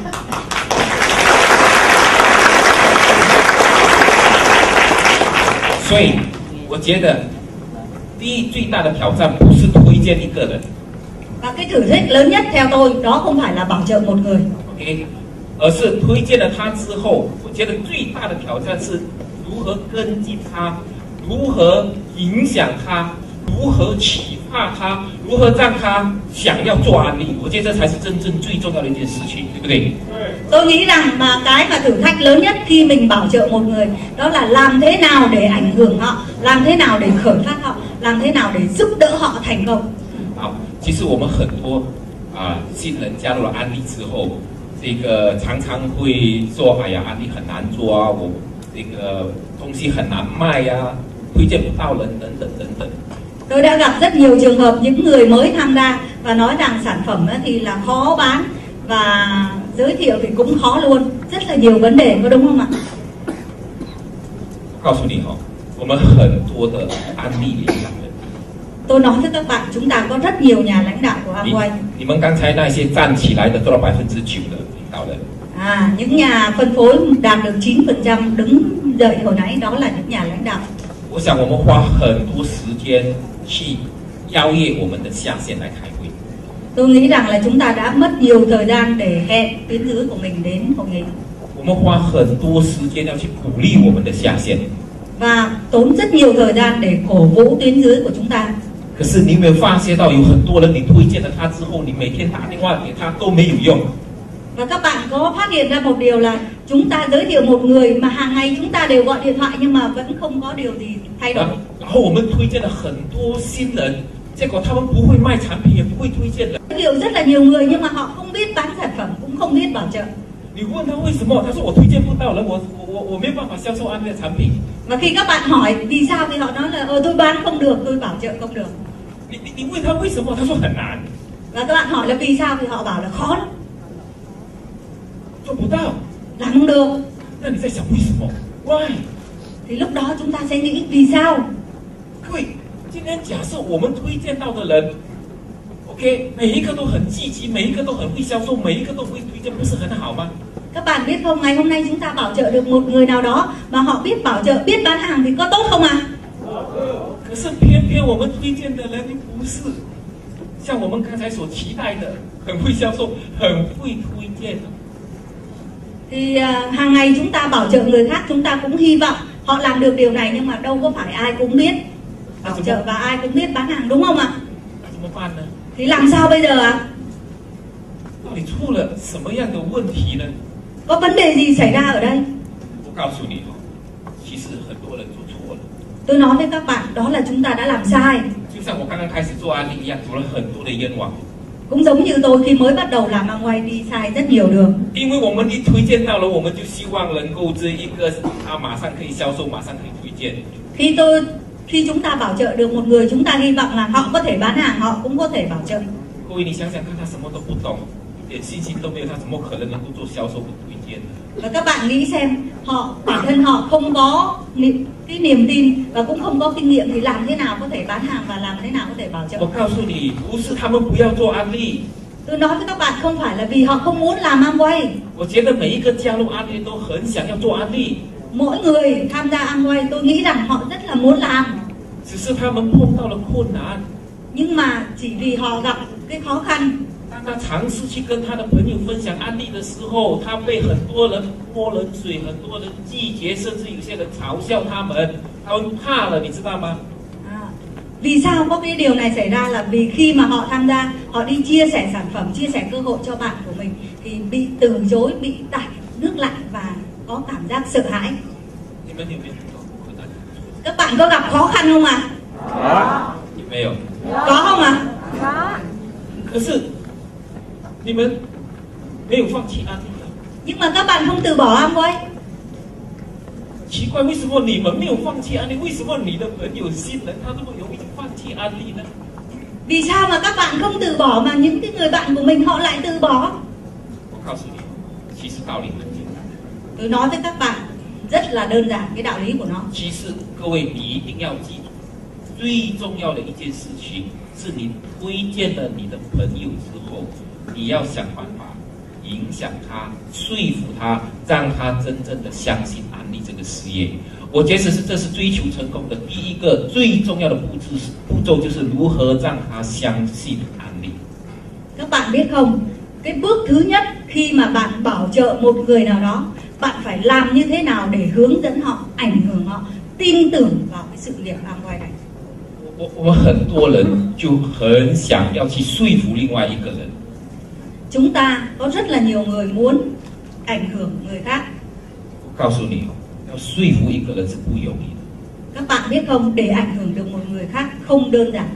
所以我觉得第一最大的挑战不是推荐一个人 Và cái thử thách lớn nhất theo tôi đó không phải là bảo trợ một người, ，OK， 而是推荐了他之后，我觉得最大的挑战是如何跟进他，如何影响他，如何启发他，如何让他想要做安利。我觉得这才是真正最重要的一件事情，对不对？ tôi nghĩ rằng mà cái mà thử thách lớn nhất khi mình bảo trợ một người đó là làm thế nào để ảnh hưởng họ, làm thế nào để khởi phát họ, làm thế nào để giúp đỡ họ thành công. 好，其实我们很多啊新人加入了安利之后，这个常常会说，哎呀，安利很难做啊，我这个东西很难卖呀、啊，推荐不到人等等等等。 Tôi đã gặp rất nhiều trường hợp những người mới tham gia và nói rằng sản phẩm thì là khó bán và giới thiệu thì cũng khó luôn, rất là nhiều vấn đề, có đúng không ạ? 告诉你哦，我们很多的安利领导人， Tôi nói với các bạn, chúng ta có rất nhiều nhà lãnh đạo của 你 Amway. 你们刚才那些站起来的做到百分之九的领导人， À, những nhà phân phối đạt được chín phần trăm đứng dậy hồi nãy đó là những nhà lãnh đạo. 我想我们花很多时间去邀约我们的下线来开会。 Tôi nghĩ rằng là chúng ta đã mất nhiều thời gian để hẹn tuyến dưới của mình đến hội nghị. 我们花很多时间要去鼓励我们的下线。 Và tốn rất nhiều thời gian để cổ vũ tuyến dưới của chúng ta. 可是你有没有发现到，有很多人你推荐了他之后，你每天打电话给他都没有用。 Và các bạn có phát hiện ra một điều là chúng ta giới thiệu một người mà hàng ngày chúng ta đều gọi điện thoại nhưng mà vẫn không có điều gì thay đổi. 然后我们推荐了很多新人，结果他们不会卖产品，也不会推荐人。 Giới thiệu rất là nhiều người nhưng mà họ không biết bán sản phẩm, cũng không biết bảo trợ. 你问他为什么，他说我推荐不到人，我我我我没有办法销售安利的产品。 Và khi các bạn hỏi vì sao thì họ nói là ờ, tôi bán không được, tôi bảo trợ không được. 你你你问他为什么，他说很难， Và các bạn hỏi là vì sao thì họ bảo là khó lắm, 做不到。 làm không được. 那你在想为什么 ？Why？ Thì lúc đó chúng ta sẽ nghĩ vì sao? 各位，今天假设我们推荐到的人 ，OK， 每一个都很积极，每一个都很会销售，每一个都会推荐，不是很好吗？ Các bạn biết không, ngày hôm nay chúng ta bảo trợ được một người nào đó mà họ biết bảo trợ, biết bán hàng thì có tốt không ạ? À? 可是偏偏我们推荐的人不是像我们刚才所期待的，很会销售，很会推荐的。 Thì uh, hàng ngày chúng ta bảo trợ người khác, chúng ta cũng hy vọng họ làm được điều này nhưng mà đâu có phải ai cũng biết bảo trợ và ai cũng biết bán hàng, đúng không ạ? 那怎么办呢？ Thì làm sao bây giờ ạ? À? 到底出了什么样的问题呢？ Có vấn đề gì xảy ra ở đây? 我告诉你哦，其实很多人做错了。 Tôi nói với các bạn đó là chúng ta đã làm sai. 就像我刚刚开始做安利一样，走了很多的冤枉。 Cũng giống như tôi khi mới bắt đầu làm Amway đi sai rất nhiều đường. 因为我们一推荐到了，我们就希望能够这一个他马上可以销售，马上可以推荐。 Khi tôi khi chúng ta bảo trợ được một người, chúng ta hy vọng là họ có thể bán hàng, họ cũng có thể bảo trợ. 各位，你想想看，他什么都不懂，一点信心都没有，他怎么可能能够做销售和推荐呢？ Và các bạn nghĩ xem, họ bản thân họ không có niềm, cái niềm tin và cũng không có kinh nghiệm thì làm thế nào có thể bán hàng và làm thế nào có thể bảo trợ? 我告诉你，不是他们不要做安利。 Tôi nói với các bạn không phải là vì họ không muốn làm Amway. 我觉得每一个加入安利都很想要做安利， Mỗi người tham gia Amway tôi nghĩ rằng họ rất là muốn làm. 只是他们碰到了困难。 Nhưng mà chỉ vì họ gặp cái khó khăn. 当他尝试去跟他的朋友分享安利的时候，他被很多人泼冷水，很多人拒绝，甚至有些人嘲笑他们，他们怕了，你知道吗？ À, vì sao có cái điều này xảy ra là vì khi mà họ tham gia, họ đi chia sẻ sản phẩm, chia sẻ cơ hội cho bạn của mình thì bị từ chối, bị tạt nước lạnh và có cảm giác sợ hãi. 你们有没有遇到困难？ Các bạn có gặp khó khăn không ạ? À? 有没有？ Có không ạ? À? 可是你们没有放弃安利啊？ Nhưng mà các bạn không từ bỏ Amway. 奇怪，为什么你们没有放弃安利？为什么你的朋友新人他这么容易就放弃安利呢？ Vì sao mà các bạn không từ bỏ mà những cái người bạn của mình họ lại từ bỏ? 我告诉你，其实道理很简单。 Tôi nói với các bạn rất là đơn giản cái đạo lý của nó. 其实各位，你一定要记住，最重要的一件事情是你推荐了你的朋友之后，你要想办法影响他，说服他，让他真正的相信安利这个事业。我觉得这是这是追求成功的第一个最重要的步骤，步骤就是如何让他相信安利。 Các bạn biết không, cái bước thứ nhất khi mà bạn bảo trợ một người nào đó, bạn phải làm như thế nào để hướng dẫn họ, ảnh hưởng họ, tin tưởng vào cái sự nghiệp Amway này. 我我们很多人就很想要去说服另外一个人。 Chúng ta có rất là nhiều người muốn ảnh hưởng người khác. 我告诉你，要说服一个人是不容易的。 Các bạn biết không, để ảnh hưởng được một người khác không đơn giản.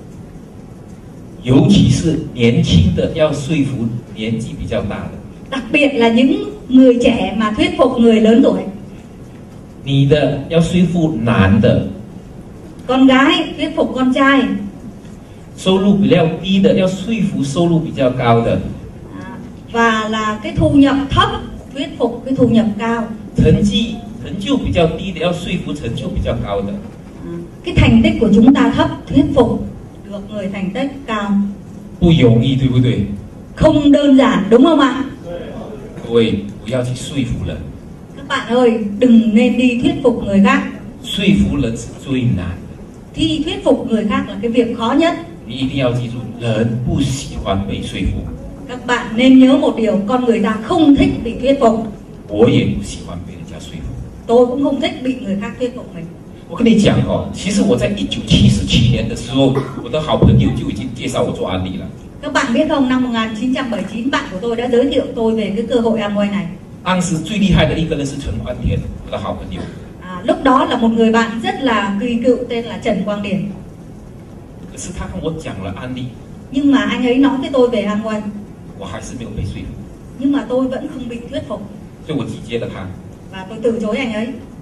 尤其是年轻的，要说服年纪比较大的。 Đặc biệt là những người trẻ mà thuyết phục người lớn tuổi. 你的要说服男的， Con gái thuyết phục con trai. 收入比较低的要说服收入比较高的。 À, và là cái thu nhập thấp thuyết phục cái thu nhập cao. 成绩成就比较低的要说服成就比较高的。 À, cái thành tích của chúng ta thấp thuyết phục được người thành tích cao. 不容易，对不对？ Không đơn giản, đúng không ạ? 各位不要去说服人， Các bạn ơi, đừng nên đi thuyết phục người khác. 说服人是最难的。 Thì thuyết phục người khác là cái việc khó nhất. 你一定要记住，人不喜欢被说服。 Các bạn nên nhớ một điều, con người ta không thích bị thuyết phục. 我也不喜欢被人家说服。 Tôi cũng không thích bị người khác thuyết phục mình. 我跟你讲哦，其实我在一九七七年的时候，我的好朋友就已经介绍我做安利了。 Các bạn biết không, năm một nghìn chín trăm bảy mươi chín, bạn của tôi đã giới thiệu tôi về cái cơ hội Amway này. 当时最厉害的一个人是陈冠田，我的好朋友。 À, lúc đó là một người bạn rất là kỳ cựu tên là Trần Quang Điền. 可是他跟我讲了安利， Nhưng mà anh ấy nói với tôi về Amway, 我还是没有被说服， nhưng mà tôi vẫn không bị thuyết phục 所以我拒接了他。 và tôi từ chối anh ấy.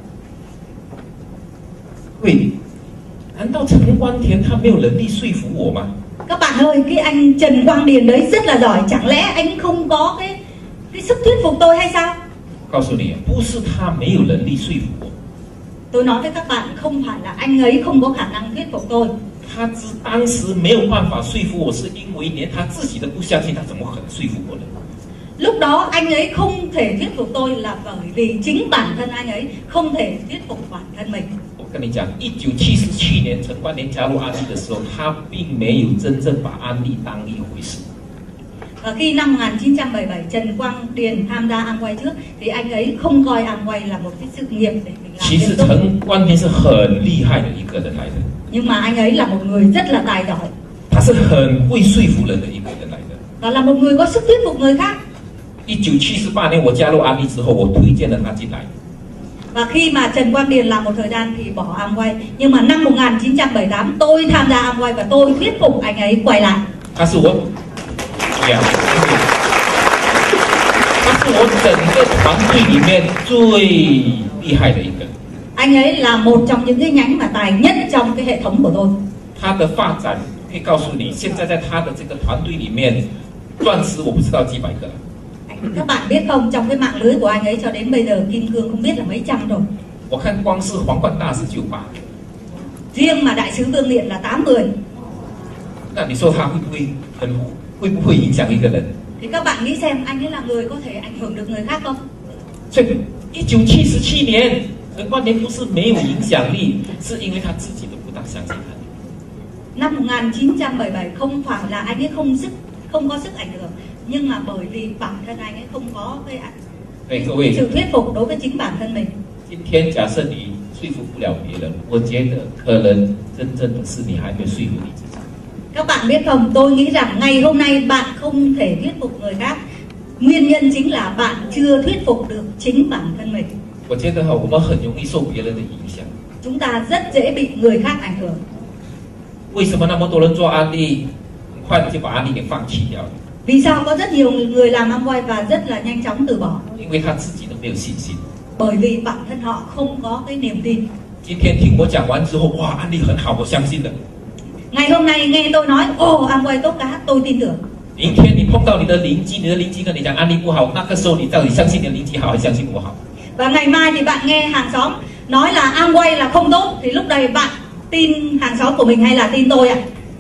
喂，难道陈冠田他没有能力说服我吗？ Các bạn ơi, cái anh Trần Quang Điền đấy rất là giỏi, chẳng lẽ anh không có cái cái sức thuyết phục tôi hay sao? 告诉你，不是他没有能力说服我， Tôi nói với các bạn, không phải là anh ấy không có khả năng thuyết phục tôi. 他只当时没有办法说服我，是因为连他自己都不相信，他怎么可能说服我呢？ Lúc đó anh ấy không thể thuyết phục tôi là bởi vì chính bản thân anh ấy không thể thuyết phục bản thân mình. 我跟你讲，一九七七年陈冠年加入安利的时候，他并没有真正把安利当一回事。 Và khi năm một nghìn chín trăm bảy mươi bảy Trần Quang Điền tham gia Amway trước thì anh ấy không coi Amway là một cái sự nghiệp để mình làm. 其实陈冠年是很厉害的一个人来的， Nhưng mà anh ấy là một người rất là tài giỏi 他是很会说服人的一个人来的。 và là một người có sức thuyết phục người khác. 一九七八年我加入安利之后，我推荐了他进来。 Và khi mà Trần Quang Điền làm một thời gian thì bỏ Amway, nhưng mà năm một nghìn chín trăm bảy mươi tám tôi tham gia Amway và tôi thuyết phục anh ấy quay lại. 他是我，呀，他是我整个团队里面最厉害的一个。 Anh ấy là một trong những cái nhánh mà tài nhất trong cái hệ thống của tôi. 他的发展可以告诉你，现在在他的这个团队里面，钻石我不知道几百个了。 Các bạn biết không, trong cái mạng lưới của anh ấy cho đến bây giờ kim cương không biết là mấy trăm rồi. 我看光是皇冠大使就有八个。 Riêng mà đại sứ Vương Miện là tám mươi. 那你说他会不会很会不会影响一个人？ Thì các bạn nghĩ xem anh ấy là người có thể ảnh hưởng được người khác không? 所以一九七七年，陈冠年不是没有影响力，是因为他自己都不大相信他。 Năm một nghìn chín trăm bảy mươi bảy không phải là anh ấy không sức không có sức ảnh hưởng, nhưng mà bởi vì bản thân anh ấy không có cái, 哎，各位， sự thuyết phục đối với chính bản thân mình. 今天假设你说服不了别人，我觉得可能真正的是你还没有说服你自己。 Các bạn biết không, tôi nghĩ rằng ngày hôm nay bạn không thể thuyết phục người khác. Nguyên nhân chính là bạn chưa thuyết phục được chính bản thân mình. 我觉得哈，我们很容易受别人的影响。 Chúng ta rất dễ bị người khác ảnh hưởng. 为什么那么多人做安利，很快的就把安利给放弃掉了？ Vì sao có rất nhiều người làm Amway và rất là nhanh chóng từ bỏ? 因为他自己都没有信心。 Bởi vì bản thân họ không có cái niềm tin. 今天听我讲完之后，哇，安利很好，我相信了。 Ngày hôm nay nghe tôi nói, ồ Amway tốt quá, tôi tin tưởng. 明天你碰到你的邻居，你的邻居跟你讲安利不好，那个时候你到底相信你的邻居好，还是相信我好？ Và ngày mai thì bạn nghe hàng xóm nói là Amway là không tốt, thì lúc đây bạn tin hàng xóm của mình hay là tin tôi ạ?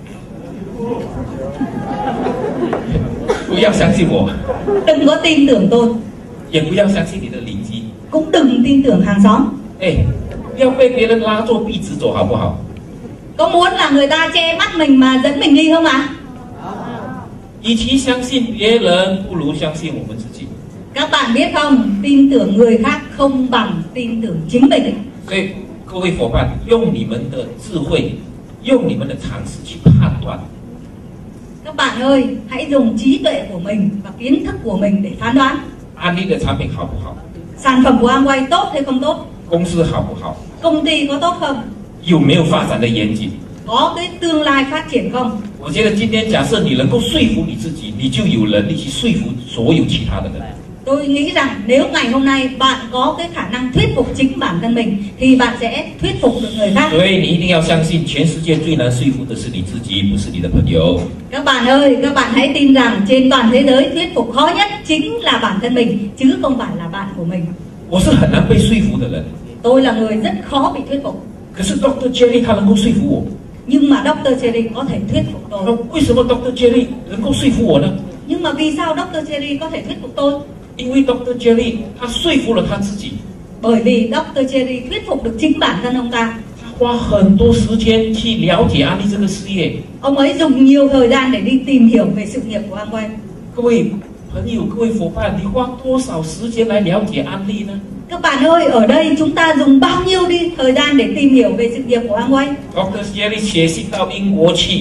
不要相信我， Đừng có tin tưởng tôi, 也不要相信你的邻居。 cũng đừng tin tưởng hàng xóm. 哎，不要被别人拉作壁纸走，好不好？ Có muốn là người ta che mắt mình mà dẫn mình đi không ạ? 与其相信别人，不如相信我们自己。 Các bạn biết không, tin tưởng người khác không bằng tin tưởng chính mình. 所以各位伙伴，用你们的智慧，用你们的常识去判断。 Các bạn ơi, hãy dùng trí tuệ của mình và kiến thức của mình để phán đoán 安利的产品好不好？ sản phẩm của Amway tốt hay không tốt, 公司好不好？ công ty có tốt không, 有没有发展的前景？ có cái tương lai phát triển không. 我觉得今天假设你能够说服你自己，你就有能力去说服所有其他的人。 Tôi nghĩ rằng nếu ngày hôm nay bạn có cái khả năng thuyết phục chính bản thân mình thì bạn sẽ thuyết phục được người khác. 所以你一定要相信，全世界最难说服的是你自己，不是你的朋友。 Các bạn ơi, các bạn hãy tin rằng trên toàn thế giới thuyết phục khó nhất chính là bản thân mình chứ không phải là bạn của mình. 我是很难被说服的人， Tôi là người rất khó bị thuyết phục. 可是 Doctor Jerry 他能够说服我。 Nhưng mà doctor Cherry có thể thuyết phục 那 tôi. 为什么 Doctor Jerry 能够说服我呢？ Nhưng mà vì sao doctor Cherry có thể thuyết phục tôi? 因为 Doctor Jerry 他说服了他自己， Bởi vì doctor Cherry thuyết phục được chính bản thân ông ta. 他花很多时间去了解安利这个事业。 Ông ấy dùng nhiều thời gian để đi tìm hiểu về sự nghiệp của Amway. 各位朋友、各位伙伴，你花多少时间来了解安利呢？ Các bạn ơi, ở đây chúng ta dùng bao nhiêu đi thời gian để tìm hiểu về sự nghiệp của Amway? Doctor Jerry 写信到英国去，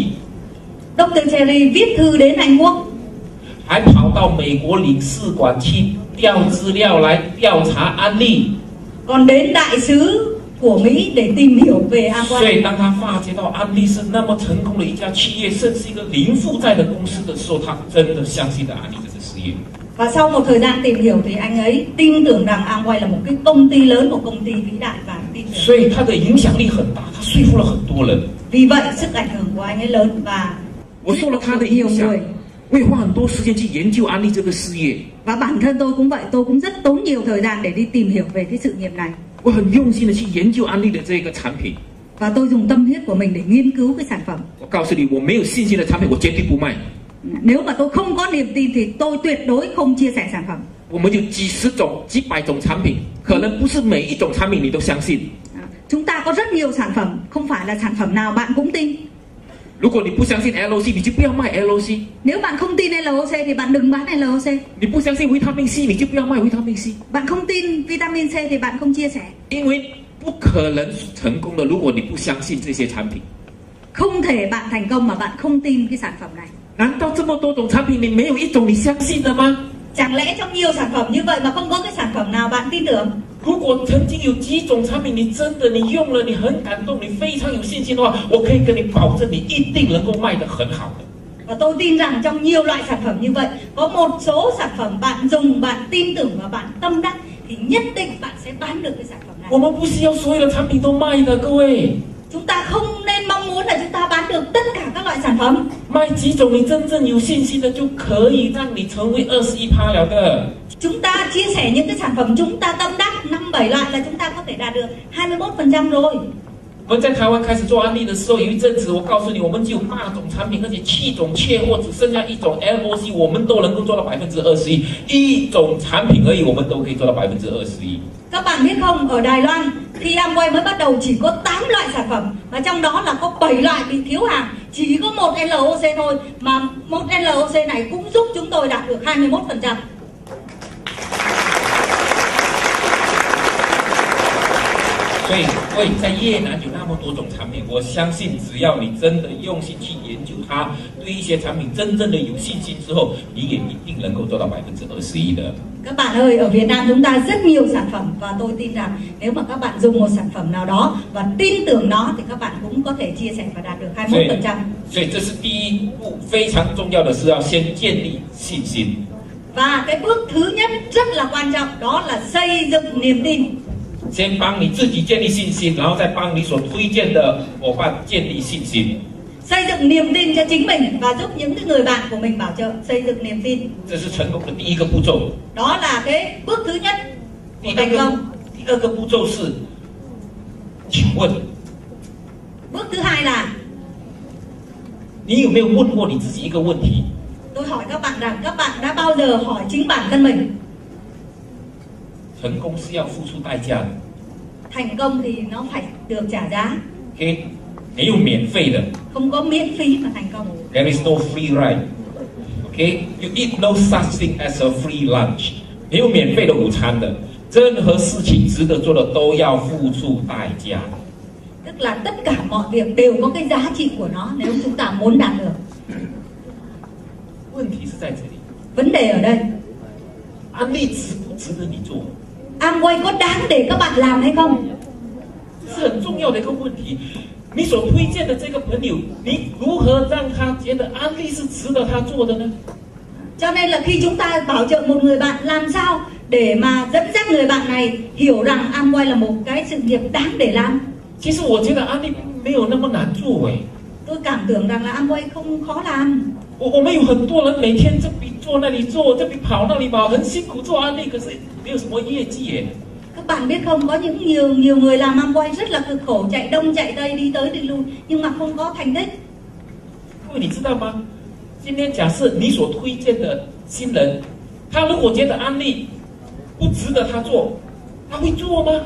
Doctor Cherry viết thư đến Anh Quốc, 还跑到美国领事馆去调资料来调查安利。 còn đến đại sứ của Mỹ để tìm hiểu về 所 Amway. 以，当他发觉到安利是那么成功的一家企业，甚至是一个零负债的公司的时候，他真的相信了安利这个事业。 Và sau một thời gian tìm hiểu thì anh ấy tin tưởng rằng Amway là một cái công ty lớn, một công ty vĩ đại và tin tưởng. 所以他的影响力很大，他说服了很多人。 Vì vậy sức ảnh hưởng của anh ấy lớn và 我受了他的 nhiều 影响 người. 我也花很多时间去研究安利这个事业。 Và bản thân tôi cũng vậy, tôi cũng rất tốn nhiều thời gian để đi tìm hiểu về cái sự nghiệp này. 我很用心的去研究安利的这个产品。 Và tôi dùng tâm huyết của mình để nghiên cứu cái sản phẩm. 我告诉你，我没有信心的产品，我绝对不卖。 Nếu mà tôi không có niềm tin thì tôi tuyệt đối không chia sẻ sản phẩm. 我们有几十种、几百种产品，可能不是每一种产品你都相信。 Chúng ta có rất nhiều sản phẩm, không phải là sản phẩm nào bạn cũng tin. 如果你不相信 L O C， 你就不要卖 L O C。 Nếu bạn không tin L O C thì bạn đừng bán L O C. 你不相信维他命 C， 你就不要卖维他命 C。 Bạn không tin vitamin C thì bạn không chia sẻ. 因为不可能成功的，如果你不相信这些产品。 Không thể bạn thành công mà bạn không tin cái sản phẩm này. 难道这么多种产品，你没有一种你相信的吗？ Chẳng lẽ trong nhiều sản phẩm như vậy mà không có cái sản phẩm nào bạn tin tưởng? 如果曾经有几种产品，你真的你用了，你很感动，你非常有信心的话，我可以跟你保证，你一定能够卖得很好的。 Và tôi tin rằng trong nhiều loại sản phẩm như vậy, có một số sản phẩm bạn dùng, bạn tin tưởng và bạn tâm đắc thì nhất định bạn sẽ bán được cái sản phẩm này. 我们不是要所有的产品都卖的，各位。 Chúng ta không nên mong muốn là chúng ta bán được tất cả các loại sản phẩm. 卖几种你真正有信心的，就可以让你成为二十一趴了的。 Chúng ta chia sẻ những cái sản phẩm chúng ta tâm đắc năm bảy loại là chúng ta có thể đạt được hai mươi mốt phần trăm rồi. 我们在台湾开始做安利的时候，有一阵子，我告诉你，我们只有八种产品，而且七种缺货，只剩下一種 L O C， 我们都能够做到百分之二十一。一种产品而已，我们都可以做到百分之二十一。 Các bạn biết không, ở Đài Loan khi Amway mới bắt đầu chỉ có tám loại sản phẩm, và trong đó là có bảy loại bị thiếu hàng, chỉ có một L O C thôi, mà một L O C này cũng giúp chúng tôi đạt được hai mươi mốt phần trăm. 所以，所以在越南有那么多种产品，我相信只要你真的用心去研究它，对一些产品真正的有信心之后，你也一定能够做到百分之二十一的。 Các bạn ơi, ở Việt Nam chúng ta rất nhiều sản phẩm, và tôi tin rằng nếu mà các bạn dùng một sản phẩm nào đó và tin tưởng nó thì các bạn cũng có thể chia sẻ và đạt được hai mươi mốt phần trăm. 所以这是第一步，非常重要的是要先建立信心。 Và cái bước thứ nhất rất là quan trọng, đó là xây dựng niềm tin. 先帮你自己建立信心，然后再帮你所推荐的伙伴建立信心。 Xây dựng niềm tin cho chính mình và giúp những cái người bạn của mình bảo trợ xây dựng niềm tin. 这是成功的第一个步骤。 Đó là cái bước thứ nhất của 第二 thành 个 công. 第二个步骤是，请问 Bước thứ hai là 你有没有问过你自己一个问题？ tôi hỏi các bạn rằng các bạn đã bao giờ hỏi chính bản thân mình, 成功是要付出代价的。 thành công thì nó phải được trả giá, OK， 没有免费的 không có miễn phí mà thành công. ，There is no free ride。OK，you eat no such thing as a free lunch， 没有免费的午餐的。任何事情值得做的都要付出代价。 Tức là tất cả mọi việc đều có cái giá trị của nó nếu chúng ta muốn đạt được. 问题是在这里， Vấn đề ở đây, 安利值不值得你做？ Amway có đáng để các bạn làm hay không? 这是很重要的一个问题。你所推荐的这个朋友，你如何让他觉得安利是值得他做的呢？ Cho nên là khi chúng ta bảo trợ một người bạn, làm sao để mà dẫn dắt người bạn này hiểu rằng Amway là một cái sự nghiệp đáng để làm? 其实我觉得安利没有那么难做哎。 Tôi cảm tưởng rằng là Amway không khó làm. 我我们有很多人每天这笔做那里做，这笔跑那里跑，很辛苦做安利，可是没有什么业绩耶。 Các bạn biết không, có những nhiều nhiều người làm Amway rất là cực khổ, chạy đông chạy tây, đi tới đi lui, nhưng mà không có thành tích. 各位你知道吗？今天假设你所推荐的新人，他如果觉得安利不值得他做，他会做吗？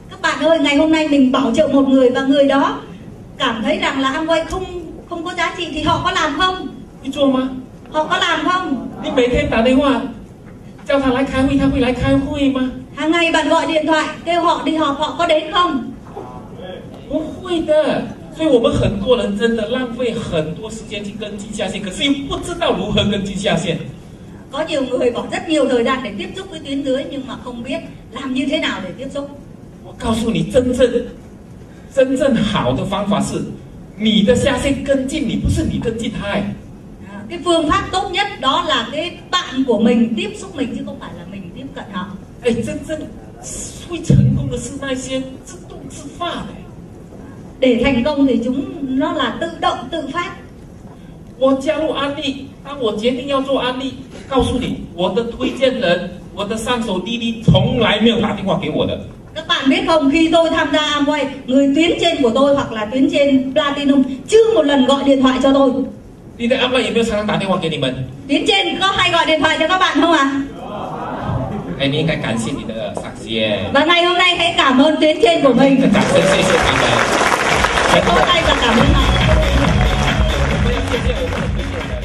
Các bạn ơi, ngày hôm nay mình bảo trợ một người và người đó cảm thấy rằng là Amway không không có giá trị thì họ có làm không? 你做吗？ Họ có làm không? 你每天打电话叫他来开会，他会来开会吗？ Hàng ngày bạn gọi điện thoại kêu họ đi họp, họ có đến không? 不会的。所以我们很多人真的浪费很多时间去跟进下线，可是又不知道如何跟进下线。 Có nhiều người bỏ rất nhiều thời gian để tiếp xúc với tuyến dưới nhưng mà không biết làm như thế nào để tiếp xúc. 我告诉你，真正真正好的方法是，你的下线跟进你，不是你跟进他。 À, cái phương pháp tốt nhất đó là cái bạn của mình tiếp xúc mình chứ không phải là mình tiếp cận họ. 哎，真正会成功的是那些自动自发的。 Để thành công thì chúng nó là tự động tự phát. 我加入安利，当我决定要做安利，告诉你，我的推荐人，我的上手弟弟从来没有打电话给我的。 Các bạn biết không, khi tôi tham gia Amway, người tuyến trên của tôi hoặc là tuyến trên Platinum chưa một lần gọi điện thoại cho tôi. 你的 Amway 有没有常常打电话给你们？ Tuyến trên có hay gọi điện thoại cho các bạn không ạ? 哎，你应该感谢你的上线， Và ngày hôm nay hãy cảm ơn tuyến trên của mình. 掌声谢谢他们。 Hãy vỗ tay và cảm ơn họ. 我们要谢谢我们的推荐人。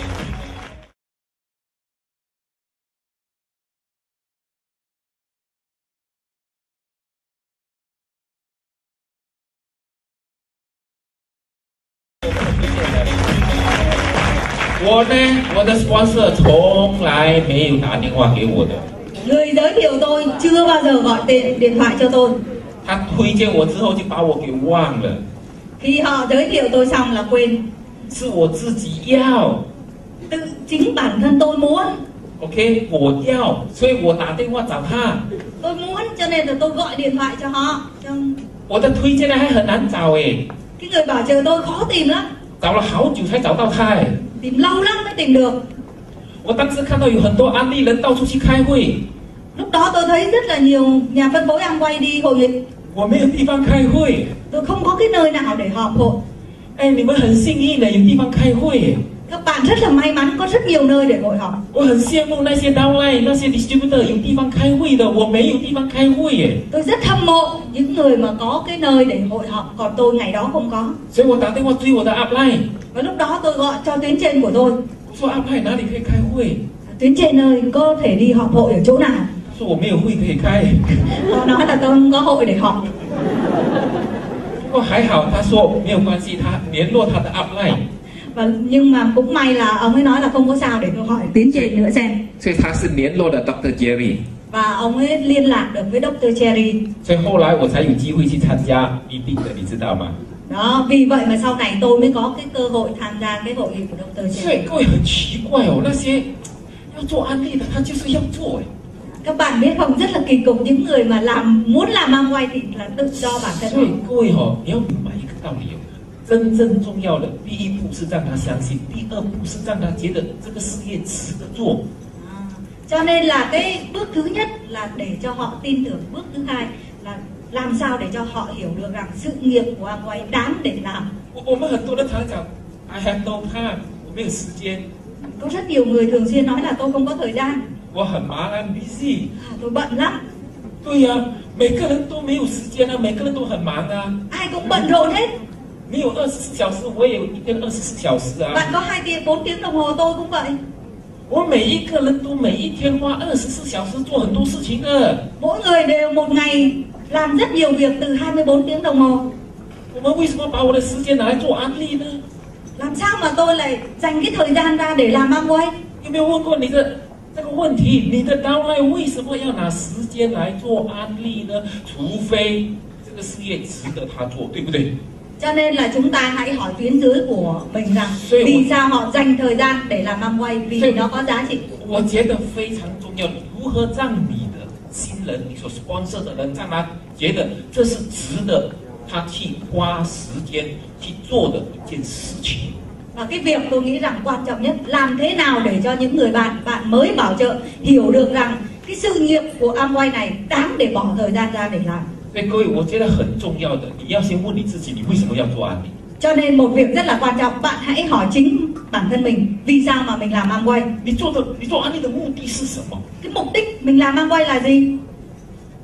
我呢，我的 sponsor 从来没有打电话给我的。 Người giới thiệu tôi chưa bao giờ gọi điện điện thoại cho tôi. 他推荐我之后就把我给忘了， Khi họ giới thiệu tôi xong là quên. 是我自己要 Tự chính bản thân tôi muốn. ，OK， 我要，所以我打电话找他。 Tôi muốn cho nên là tôi gọi điện thoại cho họ. Trong 我的推荐人还很难找哎， cái người bảo trợ tôi khó tìm lắm, 找了好久才找到他哎。 tìm lâu lắm mới tìm được. 我当时看到有很多安利人到处去开会， Lúc đó tôi thấy rất là nhiều nhà phân phối Amway đi hội nghị. 我没有地方开会。 Tôi không có cái nơi nào để họp hội. 哎，你们很幸运的有地方开会。 Các bạn rất là may mắn có rất nhiều nơi để hội họp. 我很羡慕那些 downline 那些 distributor 有地方开会的，我没有地方开会耶。 Tôi rất hâm mộ những người mà có cái nơi để hội họp, còn tôi ngày đó không có. 所以我打电话追我的 upline， Và lúc đó tôi gọi cho tuyến trên của tôi. 我说 upline 哪里可以开会？ Tuyến trên ơi, có thể đi họp hội ở chỗ nào? 他说我没有会可以开。 Họ nói là tôi không có hội để họp. 不过还好，他说没有关系，他联络他的 upline， Và nhưng mà cũng may là ông ấy nói là không có sao, để tôi hỏi tuyến trên nữa xem. 所以他是联络了 Doctor Jerry， Và ông ấy liên lạc được với doctor Cherry. 所以后来我才有机会去参加一定的，你知道吗？ Đó, vì vậy mà sau này tôi mới có cái cơ hội tham gia cái hội nghị của doctor 所以 Cherry. 各位很奇怪哦，那些要做安利的，他就是要做哎。 Các bạn biết không, rất là kỳ cục, những người mà làm muốn làm Amway thì là tự do bản thân 所以 họ. 各位哦，你要明白一个道理哦，真正重要的第一步是让他相信，第二步是让他觉得这个事业值得做。 À, cho nên là cái bước thứ nhất là để cho họ tin tưởng, bước thứ hai là làm sao để cho họ hiểu được rằng sự nghiệp của Amway đáng để làm. 我我们很多人常常讲 ，I have no time，我没有时间， Có rất nhiều người thường xuyên nói là tôi không có thời gian, 我很忙，I'm busy。 à, tôi bận lắm. 对呀、啊，每个人都没有时间啊，每个人都很忙啊。 Ai cũng bận rộn hết. 你有二十四小时，我也有一天二十四小时啊。 Bạn có hai tiếng, bốn tiếng đồng hồ, tôi cũng vậy. 我每一个人都每一天花二十四小时做很多事情的。 Mỗi người đều một ngày làm rất nhiều việc từ hai mươi bốn tiếng đồng hồ. 我们为什么把我的时间拿来做安利呢？ Làm sao mà tôi lại dành cái thời gian ra để làm Amway? 有没有问过你的这个问题？你的 downline 为什么要拿时间来做安利呢？除非这个事业值得他做，对不对？ Cho nên là chúng ta hãy hỏi tuyến dưới của mình rằng 所以我- vì sao họ dành thời gian để làm Amway, vì 所以 nó có giá trị. 我觉得非常重要，如何让你的新人，你所 sponsor 的人，让他觉得这是值得他去花时间去做的一件事情。 Và cái việc tôi nghĩ rằng quan trọng nhất, làm thế nào để cho những người bạn bạn mới bảo trợ hiểu được rằng cái sự nghiệp của Amway này đáng để bỏ thời gian ra để làm. 所以各位，我觉得很重要的，你要先问你自己，你为什么要做安利？ Cho nên một việc rất là quan trọng, bạn hãy hỏi chính bản thân mình vì sao mà mình làm Amway. 你做的，你做安利的目的是什么？ Cái mục đích mình làm Amway là gì?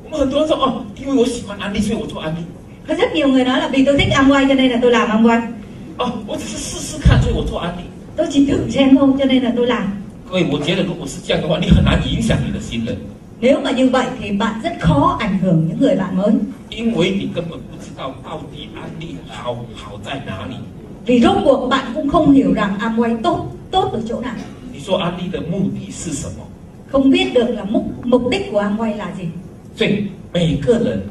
我们很多人说哦，因为我喜欢安利，所以我做安利。 Có rất nhiều người nói là vì tôi thích Amway cho nên là tôi làm Amway. 哦，我只是试试看，所以我做安利。 Tôi chỉ thử xem thôi cho nên là tôi làm. 各位，我觉得如果是这样的话，你很难影响你的新人， Nếu mà như vậy thì bạn rất khó ảnh hưởng những người bạn mới. 因为你根本不知道到底安利好好在哪里。 Vì rốt cuộc bạn cũng không hiểu rằng Amway tốt tốt ở chỗ nào. 你说安利的目的是什么？ Không biết được là mục mục đích của Amway là gì. 所以每个人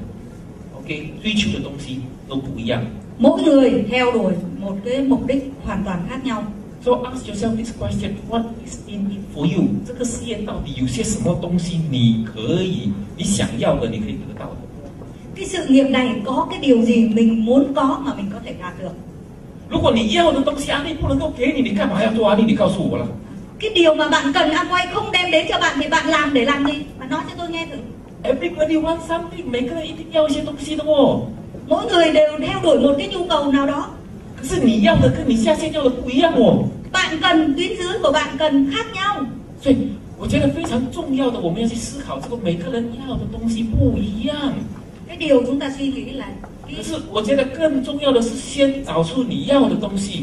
，OK， 追求的东西都不一样。 Mỗi người theo đuổi một cái mục đích hoàn toàn khác nhau. So ask yourself this question: What is in it for you？ 这个世界到底有些什么东西你可以，你想要的，你可以得到的？ Cái sự nghiệp này có cái điều gì mình muốn có mà mình có thể đạt được. 如果你要的东西安利不能够给你，你干嘛要做安利？你告诉我了。 Cái điều mà bạn cần Amway không đem đến cho bạn thì bạn làm để làm gì? Bạn nói cho tôi nghe thử. Everybody wants something， 每个人一定要一些东西的哦。 Mỗi người đều theo đuổi một cái nhu cầu nào đó. 可是你要的跟你下线要的不一样哦。 Bạn cần tuyến dưới của bạn cần khác nhau. 所以我觉得非常重要的，我们要去思考，这个每个人要的东西不一样。 Cái điều chúng ta suy nghĩ là 可是我觉得更重要的是先找出你要的东西。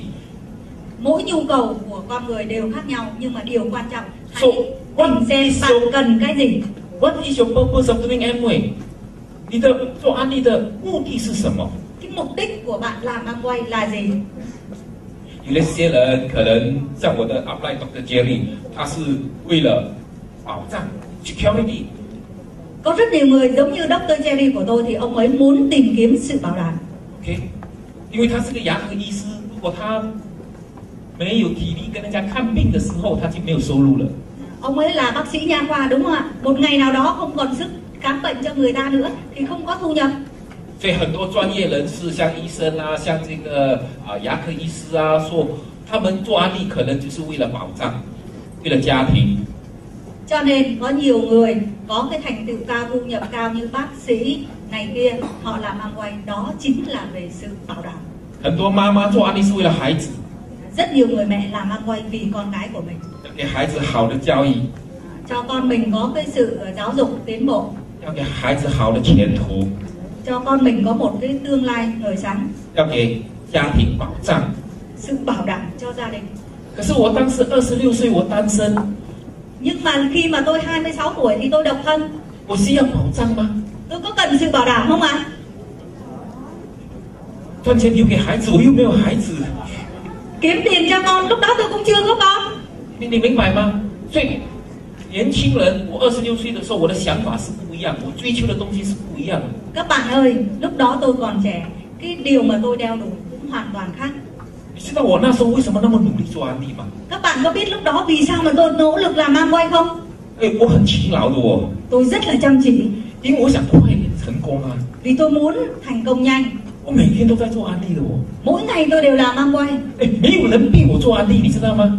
mỗi nhu cầu của con người đều khác nhau, nhưng mà điều quan trọng hãy So, what tìm xem is bạn your- cần cái gì. What is your purpose of doing Amway？ 你的做安利的目的是什么？ Cái mục đích của bạn làm Amway là gì? 有那些人可能像我的 upline Doctor Jerry， 他是为了保障 security。 Có rất nhiều người giống như doctor Cherry của tôi thì ông ấy muốn tìm kiếm sự bảo đảm. OK， 因为他是个牙科医师，如果他没有体力跟人家看病的时候，他就没有收入了。 Ông ấy là bác sĩ nha khoa đúng không ạ? Một ngày nào đó không còn sức khám bệnh cho người ta nữa thì không có thu nhập. 所以很多专业人士，像医生啊，像这个啊、呃、牙科医师啊，说他们做安利可能就是为了保障，为了家庭。 Cho nên có nhiều người có cái thành tựu cao, thu nhập cao như bác sĩ này kia, họ làm Amway đó chính là về sự bảo đảm. 很多妈妈做安利是为了孩子， Rất nhiều người mẹ làm Amway vì con cái của mình, 要给孩子好的教育， cho con mình có cái sự giáo dục tiến bộ, 要给孩子好的前途， cho con mình có một cái tương lai ngời sáng, 要给家庭保障。 sự bảo đảm cho gia đình. 可是我当时二十六岁，我单身， Nhưng mà khi mà tôi hai mươi sáu tuổi thì tôi độc thân, 我需要保障吗？ tôi có cần sự bảo đảm không ạ? 赚钱留给孩子，我又没有孩子， Kiếm tiền cho con, lúc đó tôi cũng chưa có con. 你你明白吗？所以年轻人，我二十六岁的时候，我的想法是不一样，我追求的东西是不一样的。 Các bạn ơi, lúc đó tôi còn trẻ, cái điều mà tôi đeo đuổi cũng hoàn toàn khác. 你知道我那时候为什么那么努力做安利吗？ Các bạn có biết lúc đó vì sao mà tôi nỗ lực làm Amway không? 哎，我很勤劳的哦， Tôi rất là chăm chỉ, 因为我想快点成功啊， vì tôi muốn thành công nhanh. 我每天都在做安利的哦。 Mỗi ngày tôi đều làm Amway. 哎，没有人逼我做安利，你知道吗？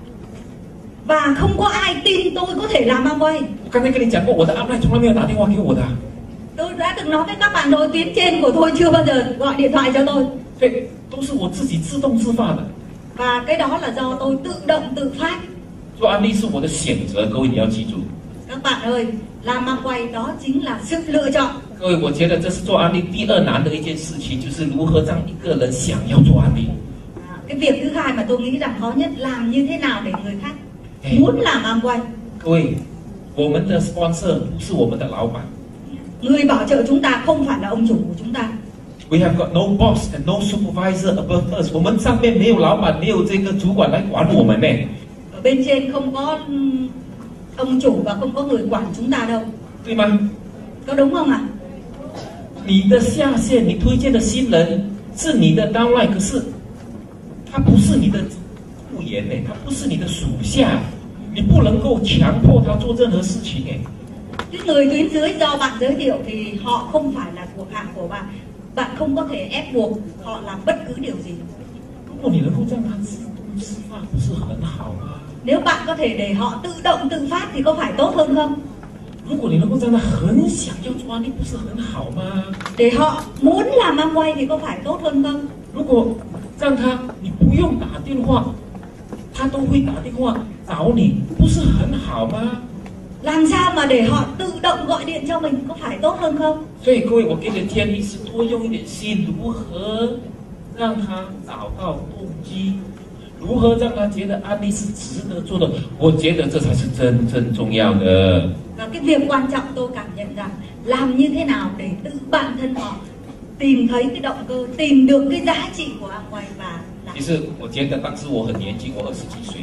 Và không có ai tin tôi có thể làm Amway. 我刚才跟你讲过，我的 upline 从来没有打电话给我的啊， Tôi đã từng nói với các bạn rồi, tuyến trên của tôi chưa bao giờ gọi điện thoại cho tôi. 所以都是我自己自动自发的。 Và cái đó là do tôi tự động tự phát. 做安利是我的选择，各位你要记住。 Các bạn ơi, làm Amway đó chính là sự lựa chọn. 各位，我觉得这是做安利第二难的一件事情，就是如何让一个人想要做安利。 À, cái việc thứ hai mà tôi nghĩ rằng khó nhất làm như thế nào để người khác muốn làm Amway. 各位，我们的 sponsor 不是我们的老板 Người bảo trợ chúng ta không phải là ông chủ của chúng ta. ，We have got no boss and no supervisor above us。我们上面没有老板，没有这个主管来管我们呢。 Ở bên trên không có ừm, ông chủ và không có người quản chúng ta đâu. 对吗？ Có đúng không ạ? 你的下线，你推荐的新人是你的 downline， 可是他不是你的雇员呢，他不是你的属下，你不能够强迫他做任何事情哎。 Cái người tuyến dưới do bạn giới thiệu thì họ không phải là thuộc hạ của bạn. Bạn không có thể ép buộc họ làm bất cứ điều gì. 如果你能够让他自动自发，不是很好吗？ Nếu bạn có thể để họ tự động tự phát thì có phải tốt hơn không? 如果你能够让他很想要做安利，不是很好吗？ Để họ muốn làm Amway thì có phải tốt hơn không? 如果让他你不用打电话，他都会打电话找你，不是很好吗？ Làm sao mà để họ tự động gọi điện cho mình có phải tốt hơn không? 所以各位，我给的建议是多用一点心，如何让他找到动机，如何让他觉得安利是值得做的。我觉得这才是真正重要的。 Và cái việc quan trọng tôi cảm nhận rằng làm như thế nào để tự bản thân họ tìm thấy cái động cơ, tìm được cái giá trị của Amway và làm. 其实我觉得当时我很年轻，我二十几岁。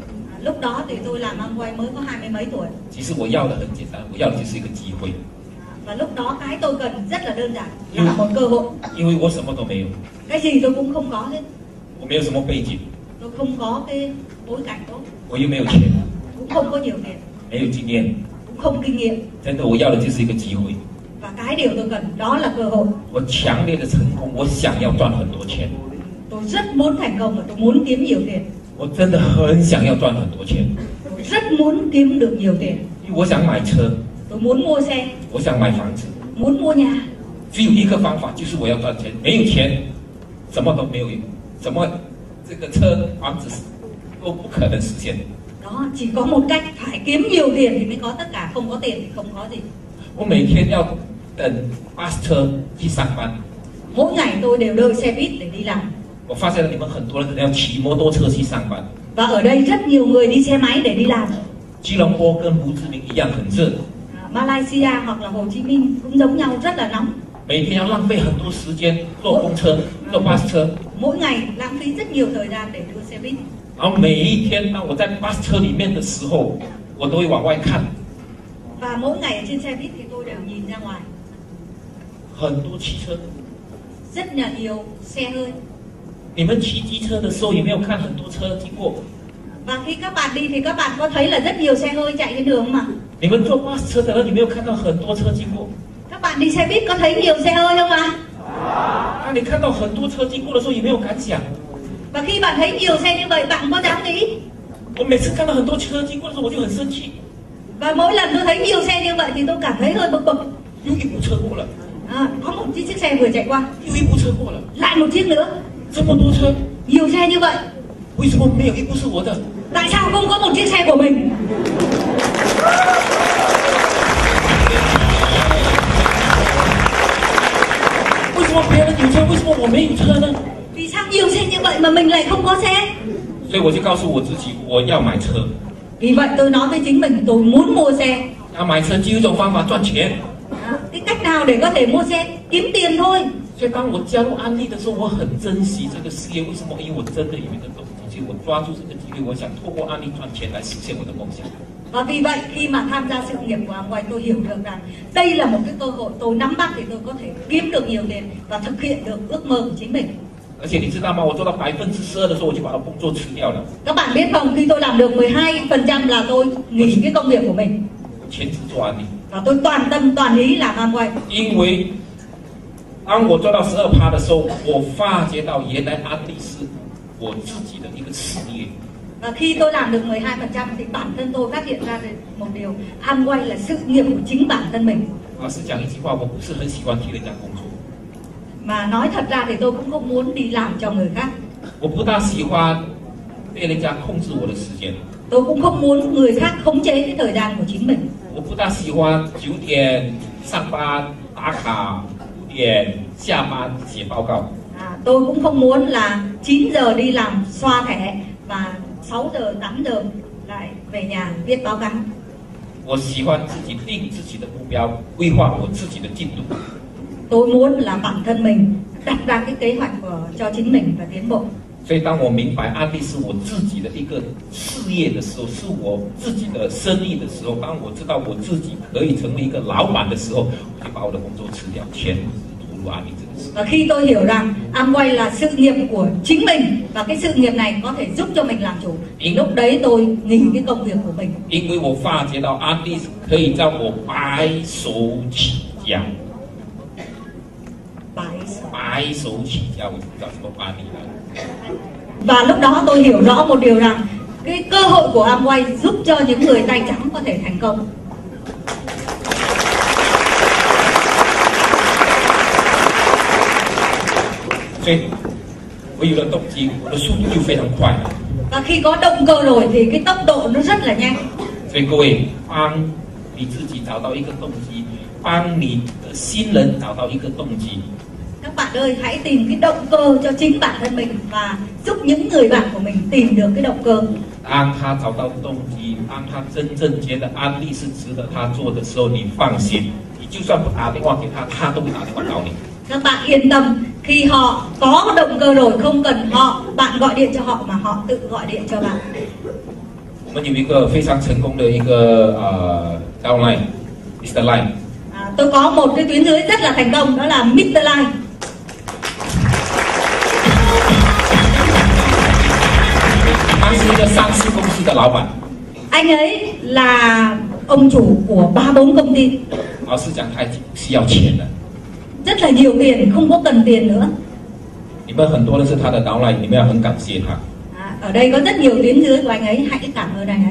Lúc đó thì tôi làm Amway mới có hai mươi mấy tuổi. 其实我要的很简单，我要的就是一个机会。 Và lúc đó cái tôi cần rất là đơn giản, là một cơ hội. 因为我什么都没有， Cái gì tôi cũng không có hết. 我没有什么背景， Tôi không có cái bối cảnh tốt, 我又没有钱， cũng không có nhiều tiền, 没有经验。 cũng không kinh nghiệm. 真的，我要的就是一个机会。 Và cái điều tôi cần đó là cơ hội. 我强烈的成功，我想要赚很多钱。 Tôi rất muốn thành công và tôi muốn kiếm nhiều tiền. 我真的很想要赚很多钱， Tôi rất muốn kiếm được nhiều tiền. 因为我想买车， Tôi muốn mua xe, 我想买房子。 muốn mua nhà. 只有一个方法，就是我要赚钱。没有钱，什么都没有，什么这个车、房子都不可能实现。 Đó, chỉ có một cách, phải kiếm nhiều tiền thì mới có tất cả, không có tiền thì không có gì. 我每天要等巴士车去上班。 Mỗi ngày tôi đều đợi xe buýt để đi làm. 我发现了你们很多人可能要骑摩托车去上班。 Và ở đây rất nhiều người đi xe máy để đi làm. 吉隆坡跟胡志明一样很热， À, Malaysia hoặc là Hồ Chí Minh cũng giống nhau, rất là nóng. 每天要浪费很多时间坐公车、坐巴士车。 Mỗi ngày lãng phí rất nhiều thời gian để đưa xe buýt. 然后每一天当我在巴士车里面的时候，我都会往外看， Và mỗi ngày ở trên xe buýt thì tôi đều nhìn ra ngoài. 很多汽车。 Rất là nhiều xe hơi. 你们骑机车的时候有没有看很多车经过？ Và khi các bạn đi thì các bạn có thấy là rất nhiều xe hơi chạy trên đường mà. 你们坐巴士车的人有没有看到很多车经过？ Các bạn đi xe buýt có thấy nhiều xe hơi không ạ? 那你看到很多车经过的时候有没有感想？ Và khi bạn thấy nhiều xe như vậy bạn có dám nghĩ? 我每次看到很多车经过的时候，我就很生气。 Và mỗi lần tôi thấy nhiều xe như vậy thì tôi cảm thấy hơi bực bực. 又一部车过了， À, có một chiếc xe vừa chạy qua, 又一部车过了， lại một chiếc nữa, 这么多车， nhiều xe như vậy. 为什么没有一部是我的？ Tại sao không có một chiếc xe của mình? 为什么别人有车，为什么我没有车呢？ Vì sao nhiều xe như vậy mà mình lại không có xe? 所以我就告诉我自己，我要买车。 Vì vậy tôi nói với chính mình tôi muốn mua xe. 要买车只有一种方法赚钱。 À, cái cách nào để có thể mua xe? Kiếm tiền thôi. 所以当我加入安利的时候，我很珍惜这个事业。为什么？因为我真的有一个东西，我抓住这个机会，我想透过安利赚钱来实现我的梦想。 Và vì vậy khi mà tham gia sự nghiệp của Amway tôi hiểu được rằng đây là một cái cơ hội tôi nắm bắt thì tôi có thể kiếm được nhiều tiền và thực hiện được ước mơ của chính mình. 而且你知道吗？我做到百分之十二的时候，我就把我工作辞掉了， Các bạn biết không, khi tôi làm được mười hai phần trăm là tôi nghỉ cái công việc của mình 全职做安利。 và tôi toàn tâm toàn ý làm Amway. 因为当我做到十二趴的时候，我发觉到原来安利是我自己的一个事业。 Và khi tôi làm được mười hai phần trăm thì bản thân tôi phát hiện ra được một điều, Amway là sự nghiệp của chính bản thân mình. 老实讲一句话，我不是很喜欢替人家工作， Mà nói thật ra thì tôi cũng không muốn đi làm cho người khác. 我不大喜欢被人家控制我的时间， Tôi cũng không muốn người khác khống chế cái thời gian của chính mình. 我不大喜欢九点上班打卡，五点下班写报告。 À, tôi cũng không muốn là chín giờ đi làm xoa thẻ và sáu giờ, tám giờ lại về nhà viết báo cáo. 我喜欢自己定自己的目标，规划我自己的进度。 Tôi muốn là bản thân mình đặt ra cái kế hoạch của, cho chính mình và tiến bộ. 所以当我明白安利是我自己的一个事业的时候，是我自己的生意的时候，当我知道我自己可以成为一个老板的时候，我就把我的工作辞掉，全投入安利这个事。 Và khi tôi hiểu rằng Amway là sự nghiệp của chính mình và cái sự nghiệp này có thể giúp cho mình làm chủ, thì lúc đấy tôi nghỉ cái công việc của mình. 因为我发觉到安利可以让我白手起家， Bái sở. 白手起家，我就不知道怎么安利了。 Và lúc đó tôi hiểu rõ một điều rằng cái cơ hội của Amway giúp cho những người tay trắng có thể thành công. 所以，我有了动机，我的速度就非常快。 Và khi có động cơ rồi thì cái tốc độ nó rất là nhanh. 所以各位，当你自己找到一个动机，帮你的新人找到一个动机。 Các bạn ơi, hãy tìm cái động cơ cho chính bản thân mình và giúp những người bạn của mình tìm được cái động cơ. 当他找到动机，当他真正觉得安利是值得他做的时候，你放心，你就算不打电话给他，他都会打电话找你。 Các bạn yên tâm, khi họ có động cơ rồi, không cần họ bạn gọi điện cho họ mà họ tự gọi điện cho bạn. 我们有一个非常成功的一个呃 downline，Mister Line。 À, tôi có một cái tuyến dưới rất là thành công, đó là Mister Line. 他是一个上市公司的老板。 Anh ấy là ông chủ của ba bốn công ty. 老实讲，他已经是要钱的。 Rất là nhiều tiền, không có cần tiền nữa. 你们很多人是他的 downline， 你们要很感谢他。 À, ở đây có rất nhiều tuyến dưới của anh ấy, hãy cảm ơn anh ấy.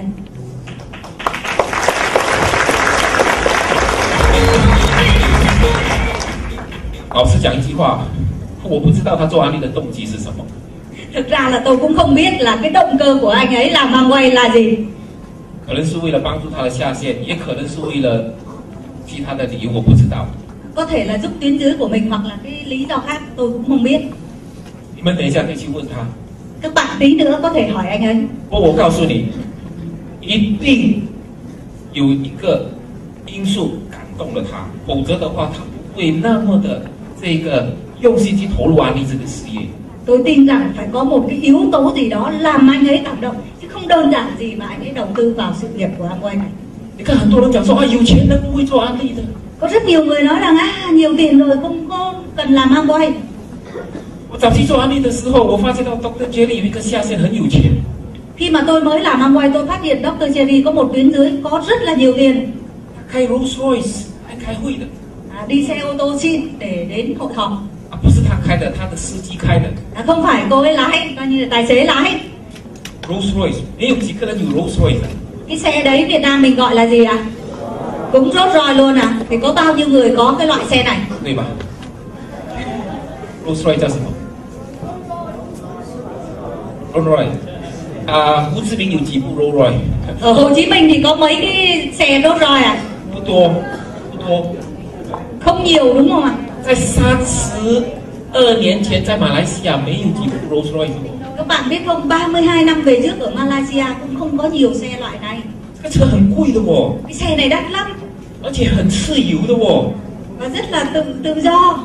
老实讲一句话，我不知道他做安利的动机是什么。 Thực ra là tôi cũng không biết là cái động cơ của anh ấy làm Amway là gì. 可能是为了帮助他的下线，也可能是为了其他的理由，我不知道。 Có thể là giúp tuyến dưới của mình hoặc là cái lý do khác tôi cũng không biết. 你们等一下可以去问他。 Các bạn tí nữa có thể hỏi anh ấy. 不过我告诉你，一定有一个因素感动了他，否则的话他不会那么的这个用心去投入安利这个事业。 Tôi tin rằng phải có một cái yếu tố gì đó làm anh ấy cảm động, chứ không đơn giản gì mà anh ấy đầu tư vào sự nghiệp của Amway này. 你看很多人讲说啊，有钱人不会做安利的。 Có rất nhiều người nói rằng à, nhiều tiền rồi không có cần làm Amway. 我早期做安利的时候，我发现到 Doctor Jerry 有一个下线很有钱。 Khi mà tôi mới làm Amway, tôi phát hiện Doctor Jerry có một tuyến dưới có rất là nhiều tiền. 开 Rolls Royce 还开会的。 À, đi xe ô tô xin để đến hội họp. 啊，不是他开的，他的司机开的。 À, không phải cô ấy lái, coi như là tài xế lái. Rolls Royce，没有几个人有 Rolls Royce 的。 Cái xe đấy Việt Nam mình gọi là gì ạ? À? Cũng Rolls Royce luôn à? Thì có bao nhiêu người có cái loại xe này? 对吧 ？Rolls Royce 叫什么 ？Rolls Royce 啊，胡志明有几部 Rolls Royce？ Ở Hồ Chí Minh thì có mấy cái xe Rolls Royce à? 不多，不多。 Không nhiều đúng không ạ? 在三十二年前，在马来西亚没有几部 Rolls Royce。 Các bạn biết không, ba mươi hai năm về trước ở Malaysia cũng không có nhiều xe loại này. 这个车很贵的哦， Cái xe này đắt lắm 而且很自由的哦。 và rất là tự tự do.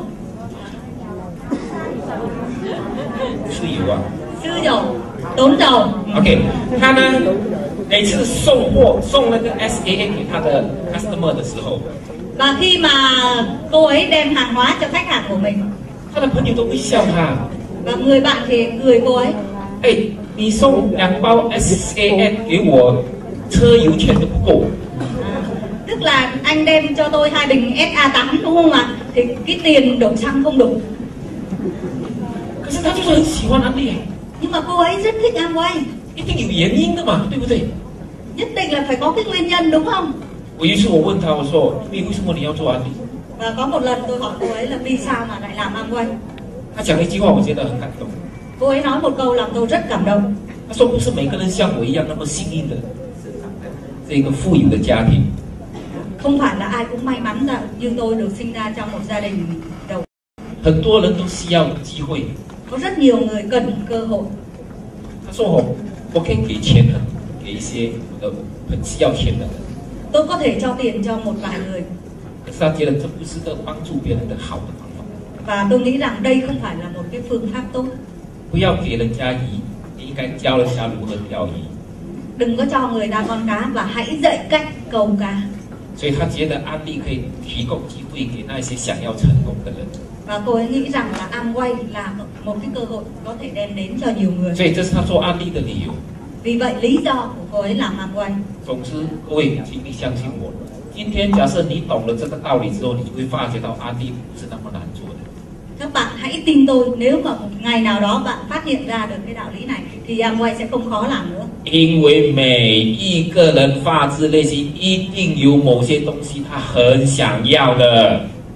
自由啊。 Sư dầu, tốn dầu. OK， 他呢每次送货送那个 S A A 给他的 customer 的时候， Và khi mà cô ấy đem hàng hóa cho khách hàng của mình, 他的朋友都会笑他。 và người bạn thì cười cô ấy. 哎，你送两包 S A A 给我，车油钱都不够。 Tức là anh đem cho tôi hai bình S A tám đúng không ạ? Thì cái tiền đổ xăng không đủ. 可是他就是很喜欢安利， Nhưng mà cô ấy rất thích Amway. 一定有原因的嘛，对不对？ Nhất định là phải có cái nguyên nhân đúng không? 我有一次我问他，我说：“你为什么你要做安利 Và có một lần tôi hỏi cô ấy là vì sao mà lại làm Amway. ？” 他讲了一句话，我觉得很感动。 Cô ấy nói một câu làm tôi rất cảm động. 他说：“不是每个人像我一样那么幸运的，这个富有的家庭。 Không phải là ai cũng may mắn là như tôi được sinh ra trong một gia đình giàu. 很多人都需要机会。 Có rất nhiều người cần cơ hội. 他说：“哦，我可以给钱的，给一些我的很需要钱的人。 Tôi có thể cho tiền cho một vài người. 可是他觉得这不是个帮助别人的好的方法。 Và tôi nghĩ rằng đây không phải là một cái phương pháp tốt. 不要给人家鱼，你应该教人家如何钓鱼。 Đừng có cho người ta con cá và hãy dạy cách câu cá. 所以他觉得安利可以提供机会给那些想要成功的人。 Và cô ấy nghĩ rằng là Amway là một cái cơ hội có thể đem đến cho nhiều người. 所以这是他做安利的理由。 Vì vậy lý do của cô ấy làm Amway. 总之，各位，请你相信我。今天假设你懂了这个道理之后，你就会发觉到安利不是那么难做的。 Các bạn hãy tin tôi, nếu mà một ngày nào đó bạn phát hiện ra được cái đạo lý này thì Amway sẽ không khó làm nữa. 因为每一个人发自内心一定有某些东西他很想要的。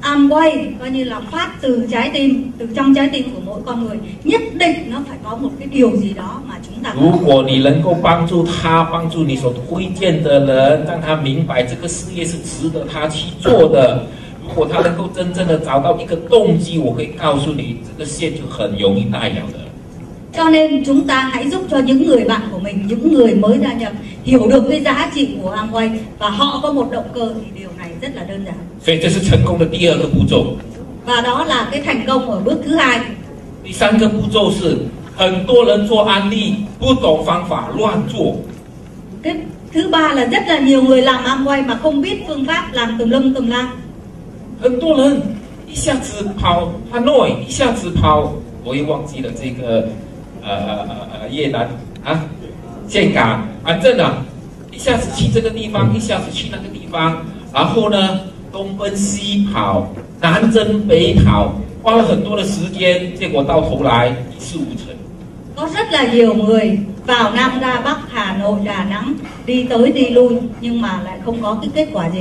Amway coi như là phát từ trái tim, từ trong trái tim của mỗi con người, nhất định nó phải có một cái điều gì đó mà chúng ta. 如果你能够帮助他，帮助你所推荐的人，让他明白这个事业是值得他去做的。如果他能够真正的找到一个动机，我可以告诉你，这个线就很容易带了的。 Cho nên chúng ta hãy giúp cho những người bạn của mình, những người mới gia nhập hiểu được cái giá trị của Amway và họ có một động cơ thì điều này rất là đơn giản. 所以这是成功的第二个步骤。 Và đó là cái thành công ở bước thứ hai. 第三个步骤是，很多人做安利不懂方法乱做。 Cái thứ ba là rất là nhiều người làm Amway mà không biết phương pháp, làm tùm lum tùm la. 很多人一下子跑 Hanoi， 一下子跑，我也忘记了这个。 呃呃呃呃，越南啊，岘港，反正啊，一下子去这个地方，一下子去那个地方，然后呢，东奔西跑，南征北跑，花了很多的时间，结果到头来一事无成。 Có rất là nhiều người vào Nam ra Bắc, Hà Nội, Đà Nẵng, đi tới đi lui nhưng mà lại không có cái kết quả gì.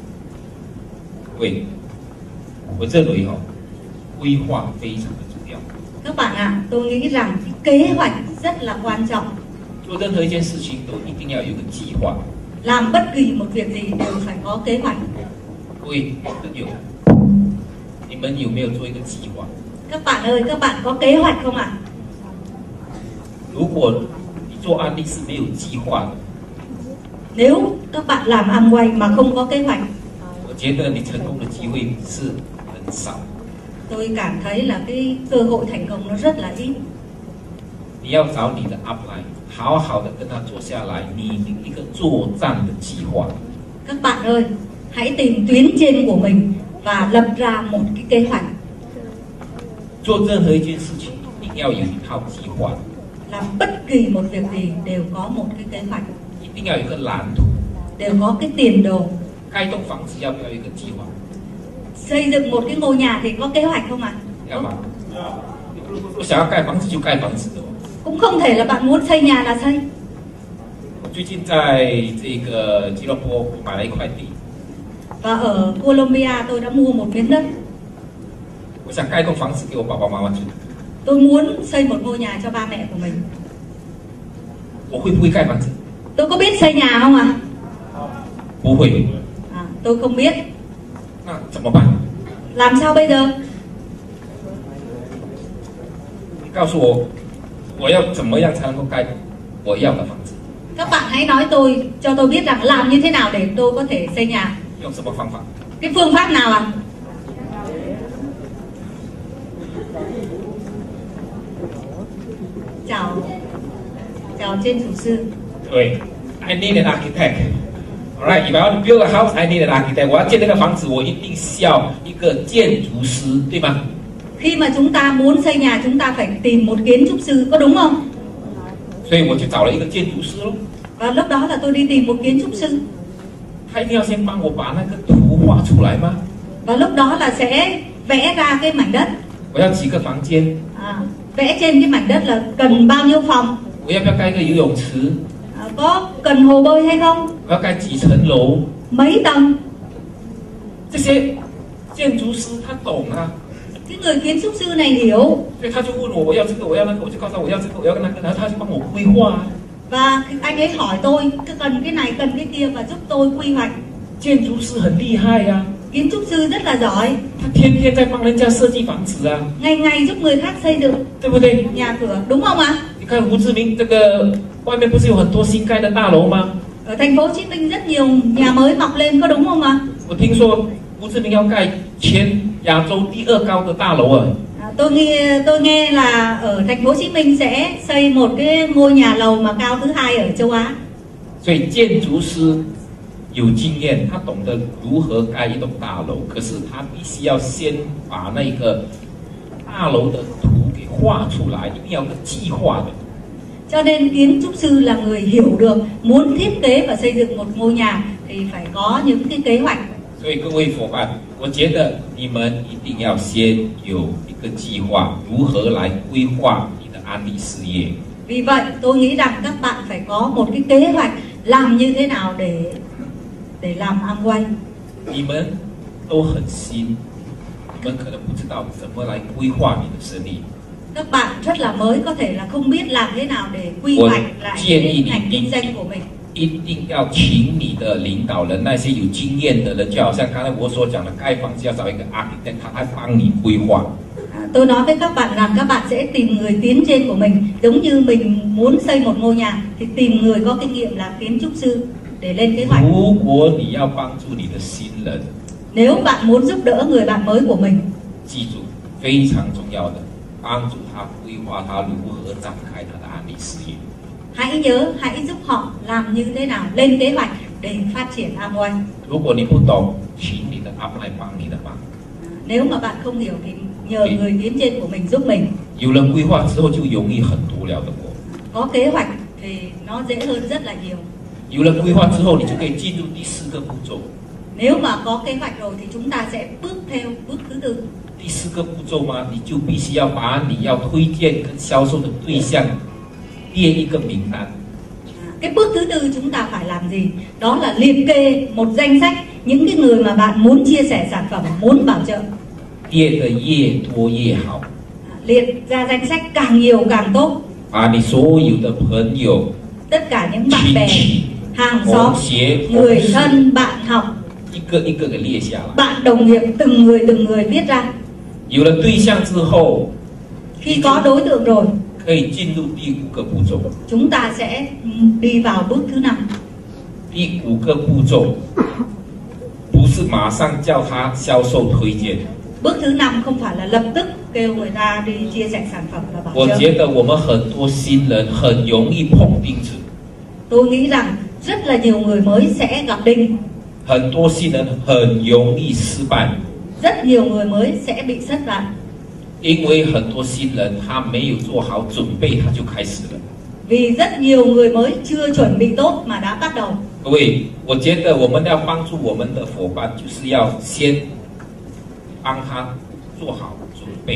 喂，我认为哈、哦，规划非常的重要。 Các bạn ạ, à, tôi nghĩ rằng cái kế hoạch rất là quan trọng. 做任何一件事情都一定要有一个计划。 Làm bất kỳ một việc gì đều phải có kế hoạch. 各位朋友，你们有没有做一个计划？ Các bạn ơi, các bạn có kế hoạch không ạ? À? 如果你做安利是没有计划的， Nếu các bạn làm Amway mà không có kế hoạch, 我觉得你成功的机会是很少。 tôi cảm thấy là cái cơ hội thành công nó rất là ít. 你要找你的 upline， 好好的跟他坐下来，拟定一个作战的计划。 Các bạn ơi, hãy tìm tuyến trên của mình và lập ra một cái kế hoạch. 做任何一件事情，一定要有一套计划。 Làm bất kỳ một việc gì đều có một cái kế hoạch, 一定要有一个蓝图。 đều có cái tiền đồ. 盖栋房子要不要有一个计划？ Xây dựng một cái ngôi nhà thì có kế hoạch không ạ? À? 要吗？我想要盖房子就盖房子的。 Cũng không thể là bạn muốn xây nhà là xây. 我最近在这个吉隆坡买了一块地。 Và ở Colombia tôi đã mua một miếng đất. 我想盖栋房子给我爸爸妈妈住。 Tôi muốn xây một ngôi nhà cho ba mẹ của mình. 我会不会盖房子？ Tôi có biết xây nhà không ạ? À? 不会。 À, tôi không biết. 那怎么办？ Làm sao bây giờ? 你告诉我，我要怎么样才能够盖我要的房子？ Các bạn hãy nói tôi, cho tôi biết rằng làm như thế nào để tôi có thể xây nhà. 用什么方法？ Cái phương pháp nào ạ? À? Chào, chào trên chủ sư. 对 ，I need an architect. Alright, if I want to build a house, I need an architect. 我要建这个房子，我一定需要一个建筑师，对吗？ Khi mà chúng ta muốn xây nhà, chúng ta phải tìm một kiến trúc sư, có đúng không? 所以我就找了一个建筑师咯。 Và lúc đó là tôi đi tìm một kiến trúc sư. 他一定要先帮我把那个图画出来吗？ Và lúc đó là sẽ vẽ ra cái mảnh đất. 我要几个房间？ À, vẽ trên cái mảnh đất là cần bao nhiêu phòng? 我要不要盖一个游泳池？ À, có cần hồ bơi hay không? 我要盖几层楼？ Mấy tầng? 这些建筑师他懂啊。 Cái người kiến trúc sư này hiểu. 所以他就问我，我要这个，我要那个，我就告诉他我要这个，我要那个，然后他就帮我规划。 Và anh ấy hỏi tôi, cần cái này, cần cái kia và giúp tôi quy hoạch. 建筑师很厉害呀、啊， Kiến trúc sư rất là giỏi. 他天天在帮人家设计房子啊， Ngày ngày giúp người khác xây dựng 对不对？ nhà cửa, đúng không ạ? 你看胡志明这个外面不是有很多新盖的大楼吗？ Ở thành phố Hồ Chí Minh rất nhiều nhà mới mọc lên, có đúng không ạ? 我听说胡志明要盖全亚洲第二高的大楼啊。 À, tôi nghe tôi nghe là ở thành phố Hồ Chí Minh sẽ xây một cái ngôi nhà lầu mà cao thứ hai ở châu Á. 所以建筑师有经验，他懂得如何盖一栋大楼，可是他必须要先把那个大楼的图给画出来，一定要有个计划的。 Cho nên kiến trúc sư là người hiểu được muốn thiết kế và xây dựng một ngôi nhà thì phải có những cái kế hoạch. 所以各位伙伴，我觉得你们一定要先有一个计划，如何来规划你的安利事业。 Vì vậy tôi nghĩ rằng các bạn phải có một cái kế hoạch làm như thế nào để để làm Amway. 你们都很新， 你们可能不知道怎么来规划你的生意。 Các bạn rất là mới, có thể là không biết làm thế nào để quy Tôi hoạch lại 建议 cái ngành 你 kinh 一 doanh của mình. 一定要请你的领导人，那些有经验的人，就好像刚才我所讲的，盖房子要找一个 architect， 他来帮你规划。 À, tôi nói với các bạn rằng các bạn sẽ tìm người tiến trên của mình, giống như mình muốn xây một ngôi nhà thì tìm người có kinh nghiệm là kiến trúc sư để lên kế hoạch. 如果你要帮助你的新人， Nếu bạn muốn giúp đỡ người bạn mới của mình, 记住非常重要的，帮助他规划他如何展开他的安利事业。 hãy nhớ, hãy giúp họ làm như thế nào, lên kế hoạch để phát triển Amway. 如果你不懂，请你的 up 来帮你的忙。 Nếu mà bạn không hiểu thì nhờ người tiến trên của mình giúp mình. 有了规划之后，就容易很多了的我。 Có kế hoạch thì nó dễ hơn rất là nhiều. 有了规划之后，你就可以进入第四个步骤。 Nếu mà có kế hoạch rồi thì chúng ta sẽ bước theo bước thứ tư. 第四个步骤嘛，你就必须要把你要推荐跟销售的对象列一个名单。 Cái bước thứ tư chúng ta phải làm gì? Đó là liệt kê một danh sách những cái người mà bạn muốn chia sẻ sản phẩm, muốn bảo trợ. 列的越多越好， Liệt ra danh sách càng nhiều càng tốt. 把你所有的朋友、 Tất cả những bạn 亲 bè, 戚、 hàng 同 xóm, 学、 người 同事， thân, bạn học, 一个一个给列下来。 bạn đồng nghiệp, từng người từng người viết ra. 有了对象之后， Khi có đối tượng rồi, 可以进入第五个步骤。 chúng ta sẽ đi vào bước thứ năm. 第五个步骤不是马上叫他销售推荐。 Bước thứ năm không phải là lập tức kêu người ta đi chia sẻ sản phẩm và bảo 我 trợ. 觉得我们很多新人很容易碰钉子， Tôi nghĩ rằng rất là nhiều người mới sẽ gặp đinh, 很多新人很容易失败， rất nhiều người mới sẽ bị thất bại. 因为很多新人他没有做好准备，他就开始了。 Vì rất nhiều người mới chưa chuẩn bị tốt mà đã bắt đầu. 各位，我觉得我们要帮助我们的伙伴，就是要先帮他做好准备。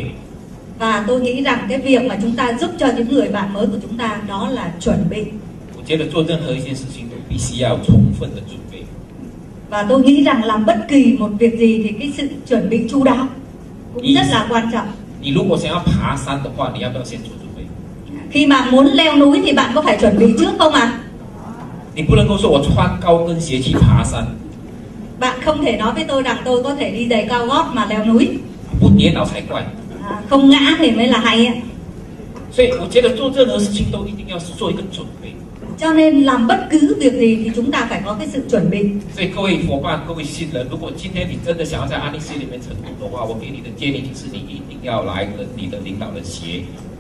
Và tôi nghĩ rằng cái việc mà chúng ta giúp cho những người bạn mới của chúng ta đó là chuẩn bị. 我觉得做任何一件事情都必须要充分的准备。 Và tôi nghĩ rằng làm bất kỳ một việc gì thì cái sự chuẩn bị chu đáo cũng Ý- rất là quan trọng. 你如果想要爬山的话，你要不要先做准备？ Khi bạn muốn leo núi thì bạn có phải chuẩn bị trước không ạ? 你不能够说我穿高跟鞋去爬山， Bạn không thể nói với tôi rằng tôi có thể đi giày cao gót mà leo núi. 不跌倒才怪。 À, không ngã thì mới là hay ấy. 所以我觉得做任何事情都一定要做一个准备。 Cho nên làm bất cứ việc gì thì chúng ta phải có cái sự chuẩn bị. 所以各位伙伴、各位新人，如果今天你真的想要在安利事业里面成功的话，我给你的建议就是你一定要来跟你的领导人学。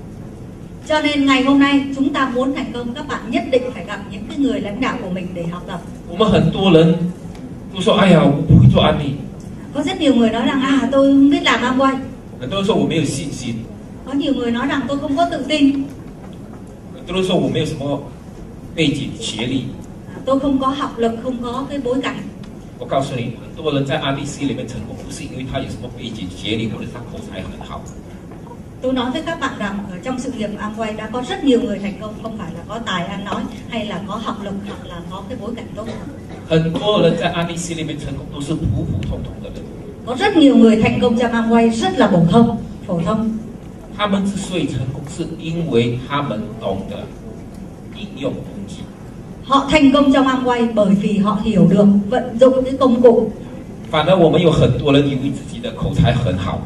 Cho nên ngày hôm nay chúng ta muốn thành công, các bạn nhất định phải gặp những cái người lãnh đạo của mình để học tập. 我们很多人都说：“哎呀，我不会做安利。 Có rất nhiều người nói rằng à tôi không biết làm Amway. ” 很多人说我没有信心， Có nhiều người nói rằng tôi không có tự tin. 很多人说我没有什么背景学历。 À, tôi không có học lực, không có cái bối cảnh. 我告诉你，很多人在安利事业里面成功，不是因为他有什么背景学历，或者他口才很好。 Tôi nói với các bạn rằng ở trong sự nghiệp Amway đã có rất nhiều người thành công, không phải là có tài ăn nói hay là có học lực hoặc là có cái bối cảnh tốt. 很多人在安利事业里面成功，都是普普通通的人。 Có rất nhiều người thành công trong Amway rất là phổ thông, phổ thông. 他们之所以成功，是因为他们懂得应用工具。 Họ thành công trong Amway bởi vì họ hiểu được vận dụng cái công cụ. 反而我们有很多人以为自己的口才很好，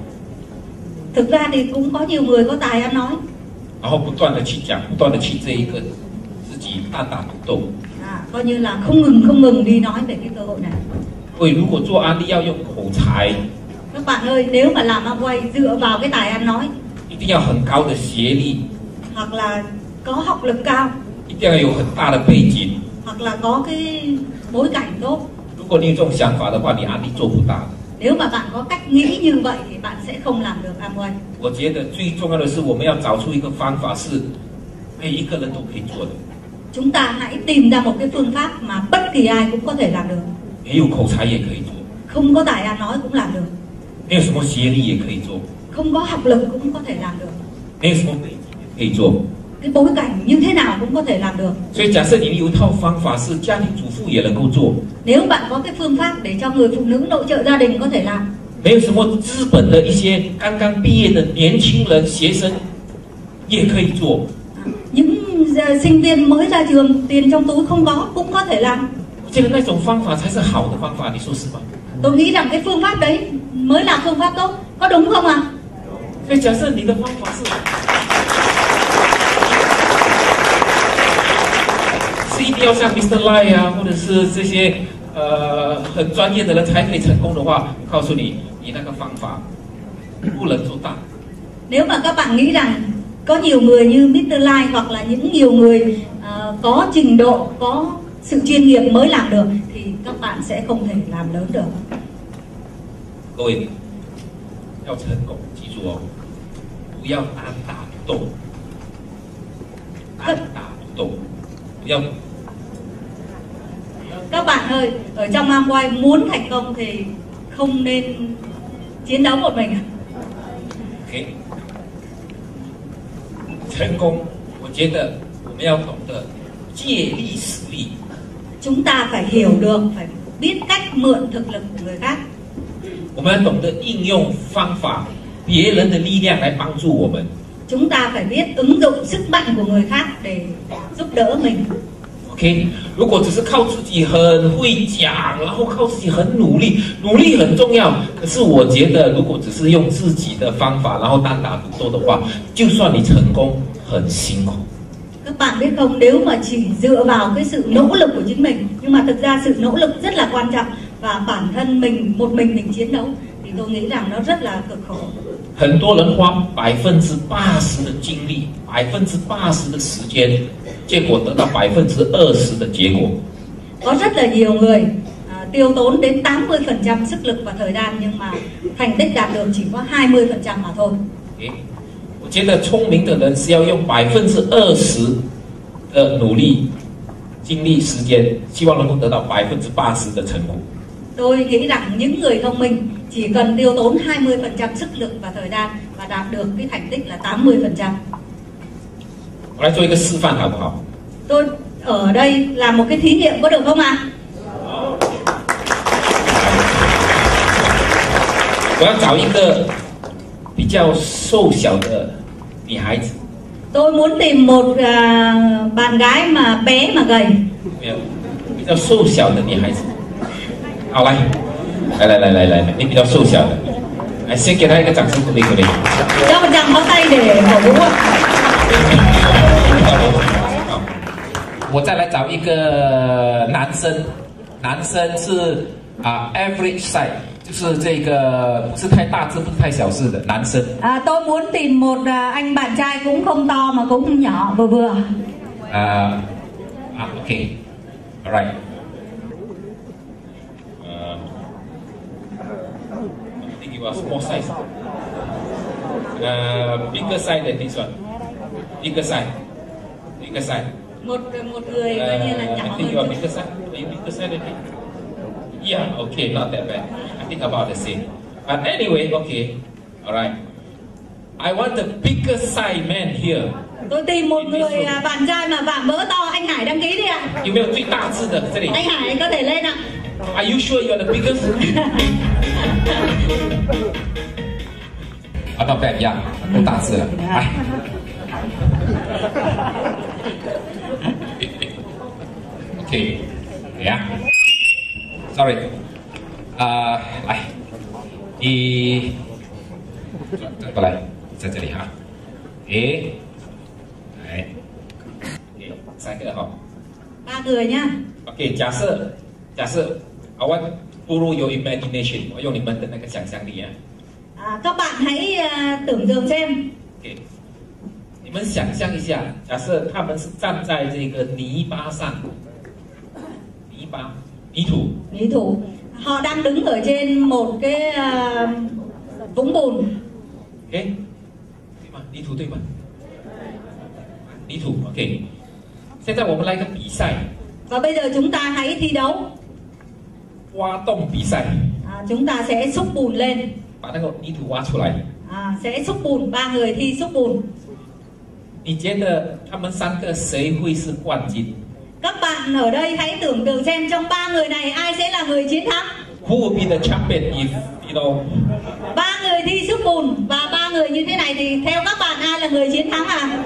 Thực ra thì cũng có nhiều người có tài ăn nói. 然后不断的去讲，不断的去这一个自己单打独斗。 À, coi như là không ngừng không ngừng đi nói về cái cơ hội này. 所以如果做安利要用口才， Các bạn ơi, nếu mà làm Amway dựa vào cái tài ăn nói 一定要很高的学历， hoặc là có học lực cao 一定要有很大的背景。 hoặc là có cái bối cảnh tốt. 如果你有这种想法的话，你安利做不大。 Nếu mà bạn có cách nghĩ như vậy thì bạn sẽ không làm được Amway. 我觉得最重要的是，我们要找出一个方法，是每一个人都可以做的。 Chúng ta hãy tìm ra một cái phương pháp mà bất kỳ ai cũng có thể làm được. 没有口才也可以做， Không có tài ăn nói cũng làm được. 没有什么学历也可以做， Không có học lực cũng có thể làm được. 没有什么背景也可以做。 Cái bối cảnh như thế nào cũng có thể làm được. 所以假设你有一套方法是家庭主妇也能够做， Nếu bạn có cái phương pháp để cho người phụ nữ nội trợ gia đình có thể làm, 没有什么资本的一些刚刚毕业的年轻人、学生也可以做。 Những sinh viên mới ra trường, tiền trong túi không có cũng có thể làm. 我觉得那种方法才是好的方法，你说是吗？ Tôi nghĩ rằng cái phương pháp đấy mới là phương pháp tốt, có đúng không ạ? 所以假设你的方法是，是一定要像 Mister Lai 啊，或者是这些呃很专业的人才可以成功的话，我告诉你，你那个方法不能做大。 Nếu mà các bạn nghĩ rằng có nhiều người như Mister Lai hoặc là những nhiều người uh, có trình độ, có sự chuyên nghiệp mới làm được thì các bạn sẽ không thể làm lớn được. 各位要成功，记住哦，不要单打独斗，单打独斗，不要。 Các bạn ơi, ở trong Amway muốn thành công thì không nên chiến đấu một mình. OK， 成功，我觉得我们要懂得借力使力。 Chúng ta phải hiểu được, phải biết cách mượn thực lực của người khác. 我们要懂得应用方法，别人的力量来帮助我们。 Chúng ta phải biết ứng dụng sức mạnh của người khác để giúp đỡ mình. OK， 如果只是靠自己很会讲，然后靠自己很努力，努力很重要。可是我觉得，如果只是用自己的方法，然后单打独斗的话，就算你成功，很辛苦。 Các bạn biết không, nếu mà chỉ dựa vào cái sự nỗ lực của chính mình, nhưng mà thực ra sự nỗ lực rất là quan trọng và bản thân mình một mình mình chiến đấu thì tôi nghĩ rằng nó rất là cực khổ. 很多人花百分之八十的精力，百分之八十的时间，结果得到百分之二十的结果。 Có rất là nhiều người à, tiêu tốn đến tám mươi phần trăm sức lực và thời gian nhưng mà thành tích đạt được chỉ có hai mươi phần trăm mà thôi. Okay. 我觉得聪明的人是要用百分之二十的努力、精力、时间，希望能够得到百分之八十的成果。 Tôi nghĩ rằng những người thông minh chỉ cần tiêu tốn hai mươi phần trăm sức lực và thời gian và đạt được cái thành tích là tám mươi phần trăm. 我来做一个示范，好不好？ Tôi ở đây làm một cái thí nghiệm có được không ạ? 我要找一个比较瘦小的女孩子， Tôi muốn tìm một à, bạn gái mà bé mà gầy. 没有，比较瘦小的女孩子。好，来，来来来来来来，你比较瘦小的，来先给她一个掌声鼓励鼓励。 Cho một tràng pháo tay để cổ vũ ạ. 好，我再来找一个男生，男生是啊 average size，就是这个不是太大只，不是太小只的男生。 À, tôi muốn tìm một à, anh bạn trai cũng không to mà cũng không nhỏ, vừa vừa. 啊啊 ，OK，all right。 was small size. Uh, bigger size than this one. Bigger size. Bigger size. Một một người coi như là Uh, nhỏ I think hơn. you are bigger size. Are you bigger size than me? Yeah. Okay. Not that bad. I think about the same. But anyway, okay. All right. I want the bigger size man here. Tôi tìm một người à, bạn trai mà vạm vỡ to. Anh Hải đăng ký đi ạ. 有没有最大只的？这里。 Anh Hải có thể lên ạ. Are you sure you are the biggest? 啊，not bad，呀，够大只了，来。OK， 怎样 ？Sorry， 啊、呃，来，你转转过来，在这里哈。诶，来，诶，三个哈。 Ba người nhá. OK， 假设假设 I want borrow your imagination， 我用你们的那个想象力啊。 À, các bạn hãy à, tưởng tượng xem. OK， 你们想象一下，假设他们是站在这个泥巴上，泥巴、泥土。 Lý thủ. Họ đang đứng ở trên một cái à, vũng bùn. OK， 对吗？泥土对吗？泥土 OK。现在我们来个比赛。 Và bây giờ chúng ta hãy thi đấu. 挖洞比赛。 À, chúng ta sẽ xúc bùn lên. 把那个泥土挖出来。 À, sẽ xúc bùn, ba người thi xúc bùn. 你觉得他们三个谁会是冠军？ Các bạn ở đây hãy tưởng tượng xem trong ba người này ai sẽ là người chiến thắng. Who will be the champion if you know? Ba người thi xúc bùn và ba người như thế này thì theo các bạn ai là người chiến thắng à?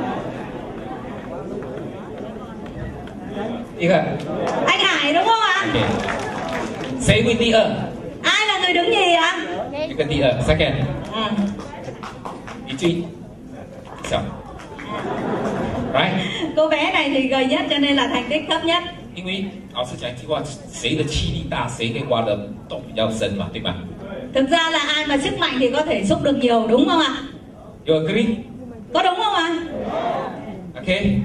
Đi cả. Anh Hải đúng không ạ? Okay.谁会第二？ Ai là người đứng nhì ạ? 这个第二 ，second， À. 你最小，right？ Cô bé này thì gầy nhất cho nên là thành tích thấp nhất. 因为老师讲一句话，谁的气力大，谁可以挖的洞比较深嘛，对吗 Thực ra là ai mà sức mạnh thì có thể xúc được nhiều đúng không ạ? ？You agree？ Có đúng không ạ? OK，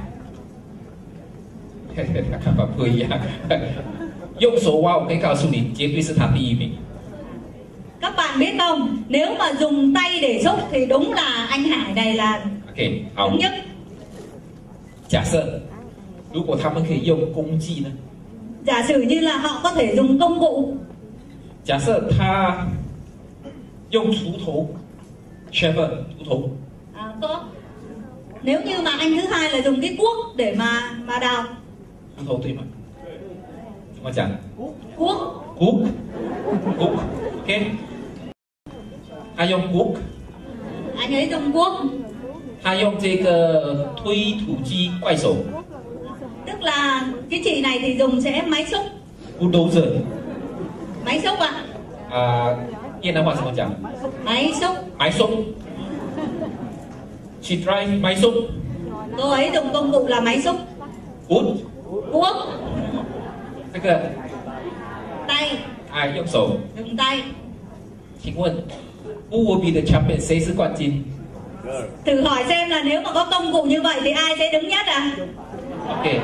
看法不一样。用手挖，我可以告诉你，绝对是他第一名。 Các bạn biết không? Nếu mà dùng tay để xúc thì đúng là anh Hải này là OK， 好 đúng。nhất. 假设如果他们可以用工具呢？ Giả sử như là họ có thể dùng công cụ. 假设他用锄头 ，shovel 锄头， À, có. Nếu như mà anh thứ hai là dùng cái cuốc để mà mà đào. 锄头对吗？怎么讲？ Cuốc. 鼓，鼓 ，OK。他用鼓， Anh ấy dùng cuốc. 他用这个推土机怪手 Tức là cái chị này thì dùng sẽ máy xúc. bulldozer。 Máy xúc ạ. 啊，越南话怎么讲？ Máy xúc. 埋松。She drive 埋松。 Cô ấy dùng công cụ là máy xúc. Wood， Cuốc. 这个 Tay. 哎用手。 Dùng tay. 请问 ，Who will be the champion？ 谁是冠军 Thử hỏi xem là nếu mà có công cụ như vậy thì ai sẽ đứng nhất à? ？OK。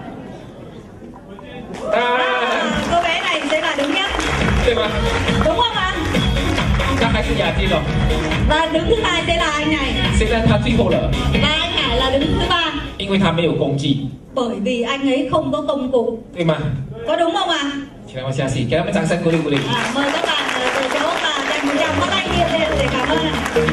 À, 啊， cô bé này sẽ là đứng nhất. 对吗？ Đúng không ạ? 他还是亚军哦。 Và đứng thứ hai sẽ là anh này. 现在他最后了， Và anh Hải là đứng thứ ba. 因为他没有工具， Bởi vì anh ấy không có công cụ. 对吗？ Có đúng không ạ? 请让我相信，给他们掌声鼓励鼓励。 À, mời các bạn ờ, từ chỗ và dành một tràng pháo tay nhiệt liệt để cảm ơn ạ.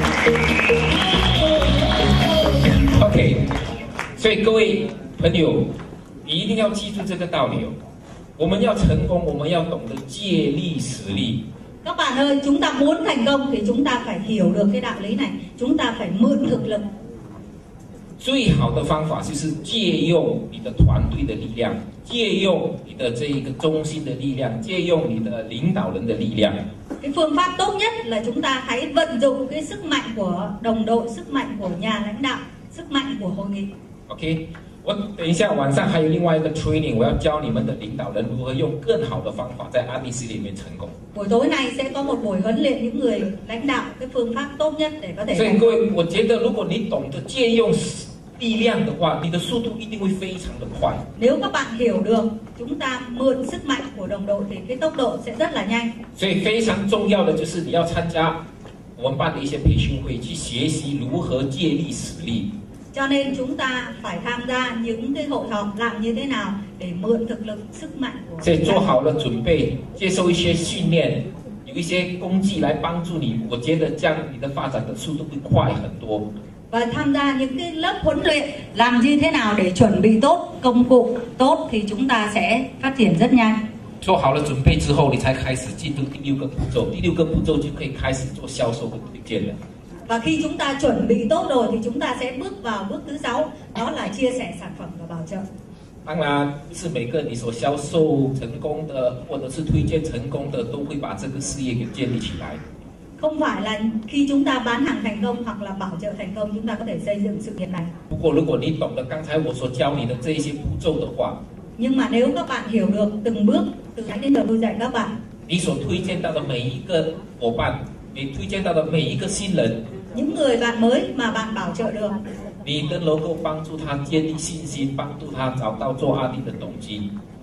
OK， 所以各位朋友，你一定要记住这个道理哦。我们要成功，我们要懂得借力使力。 Các bạn ơi, chúng ta muốn thành công thì chúng ta phải hiểu được cái đạo lý này. Chúng ta phải mượn thực lực. 最好的方法就是借用你的团队的力量，借用你的这一个中心的力量，借用你的领导人的力量。 Cái phương pháp tốt nhất là chúng ta hãy vận dụng cái sức mạnh của đồng đội, sức mạnh của nhà lãnh đạo, sức mạnh của hội nghị. OK， 我等一下晚上还有另外一个 training， 我要教你们的领导人如何用更好的方法在 R D C 里面成功。 Buổi tối nay sẽ có một buổi huấn luyện những người lãnh đạo cái phương pháp tốt nhất để có thể. 所以各位，我觉得如果你懂得借用力量的话，你的速度一定会非常的快。 Nếu các bạn hiểu được chúng ta mượn sức mạnh của đồng đội thì cái tốc độ sẽ rất là nhanh. 所以非常重要的就是你要参加我们办的一些培训会，去学习如何借力使力。 Cho nên chúng ta phải tham gia những cái hội họp làm như thế nào để mượn thực lực, sức mạnh của. 所以做好了准备，接受一些训练，有一些工具来帮助你，我觉得这样你的发展的速度会快很多。 Và tham gia những cái lớp huấn luyện làm như thế nào để chuẩn bị tốt công cụ tốt thì chúng ta sẽ phát triển rất nhanh. 做好了准备之后，你才开始进入第六个步骤。第六个步骤就可以开始做销售和推荐了。 Và khi chúng ta chuẩn bị tốt rồi thì chúng ta sẽ bước vào bước thứ sáu, đó là chia sẻ sản phẩm và bảo trợ. 当然，不是每个你所销售成功的，或者是推荐成功的，都会把这个事业给建立起来。 Không phải là khi chúng ta bán hàng thành công hoặc là bảo trợ thành công chúng ta có thể xây dựng sự nghiệp này. 不过，如果你懂得刚才我所教你的这一些步骤的话， Nhưng mà nếu các bạn hiểu được từng bước từ nãy đến giờ tôi dạy các bạn, 你所推荐到的每一个伙伴，你推荐到的每一个新人， những người bạn mới mà bạn bảo trợ được, 你都能够帮助他建立信心，帮助他找到做阿弟的动机。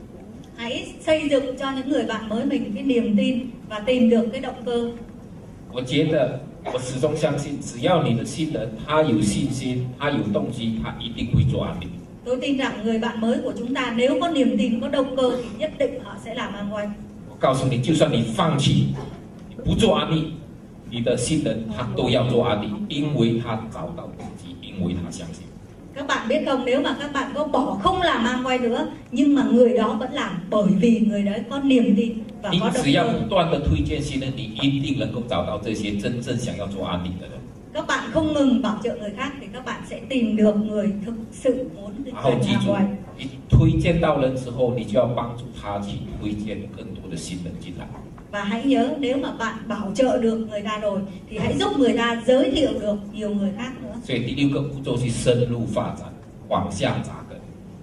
hãy xây dựng cho những người bạn mới mình cái niềm tin và tìm được cái động cơ. 我觉得，我始终相信，只要你的新人他有信心，他有动机，他一定会做阿弟。 Tôi tin rằng người bạn mới của chúng ta nếu có niềm tin, có động cơ thì nhất định họ sẽ làm ăn oanh. 我告诉你，就算你放弃，你不做阿弟，你的新人他都要做阿弟，因为他找到动机，因为他相信。 Các bạn biết không, nếu mà các bạn có bỏ không làm Amway nữa, nhưng mà người đó vẫn làm bởi vì người đấy có niềm tin và có động 你只要 cơ. 不断的推荐新人，你一定能够找到这些真正想要做安利的人。 Các bạn không ngừng bảo trợ người khác thì các bạn sẽ tìm được người thực sự muốn kinh 然后 doanh 记住 Amway. ， 你推荐到人之后，你就要帮助他去推荐更多的新人进来。 Và hãy nhớ, nếu mà bạn bảo trợ được người ta rồi thì hãy giúp người ta giới thiệu được nhiều người khác nữa. 所以第六个步骤是深入发展，往下扎根。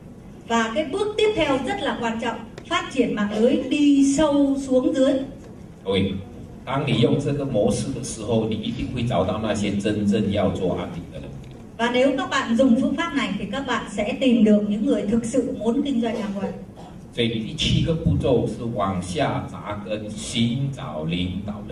Và cái bước tiếp theo rất là quan trọng, phát triển mạng lưới đi sâu xuống dưới. 各位，当你用这个模式的时候，你一定会找到那些真正要做安利的人。 Và nếu các bạn dùng phương pháp này thì các bạn sẽ tìm được những người thực sự muốn kinh doanh Amway. 所以第七个步骤是往下扎根，寻找领导人。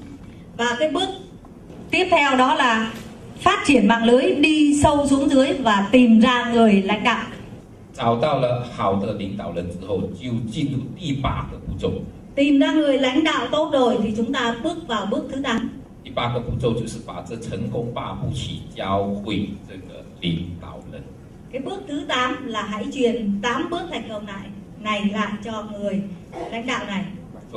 Và cái bước tiếp theo đó là phát triển mạng lưới đi sâu xuống dưới và tìm ra người lãnh đạo. 找到了好的领导人之后，就进入第八个步骤。 Tìm ra người lãnh đạo tốt rồi thì chúng ta bước vào bước thứ tám. 第八个步骤就是把这成功八步棋教会这个领导人。 Cái bước thứ tám là hãy truyền tám bước thành công này này lại cho người lãnh đạo này. So,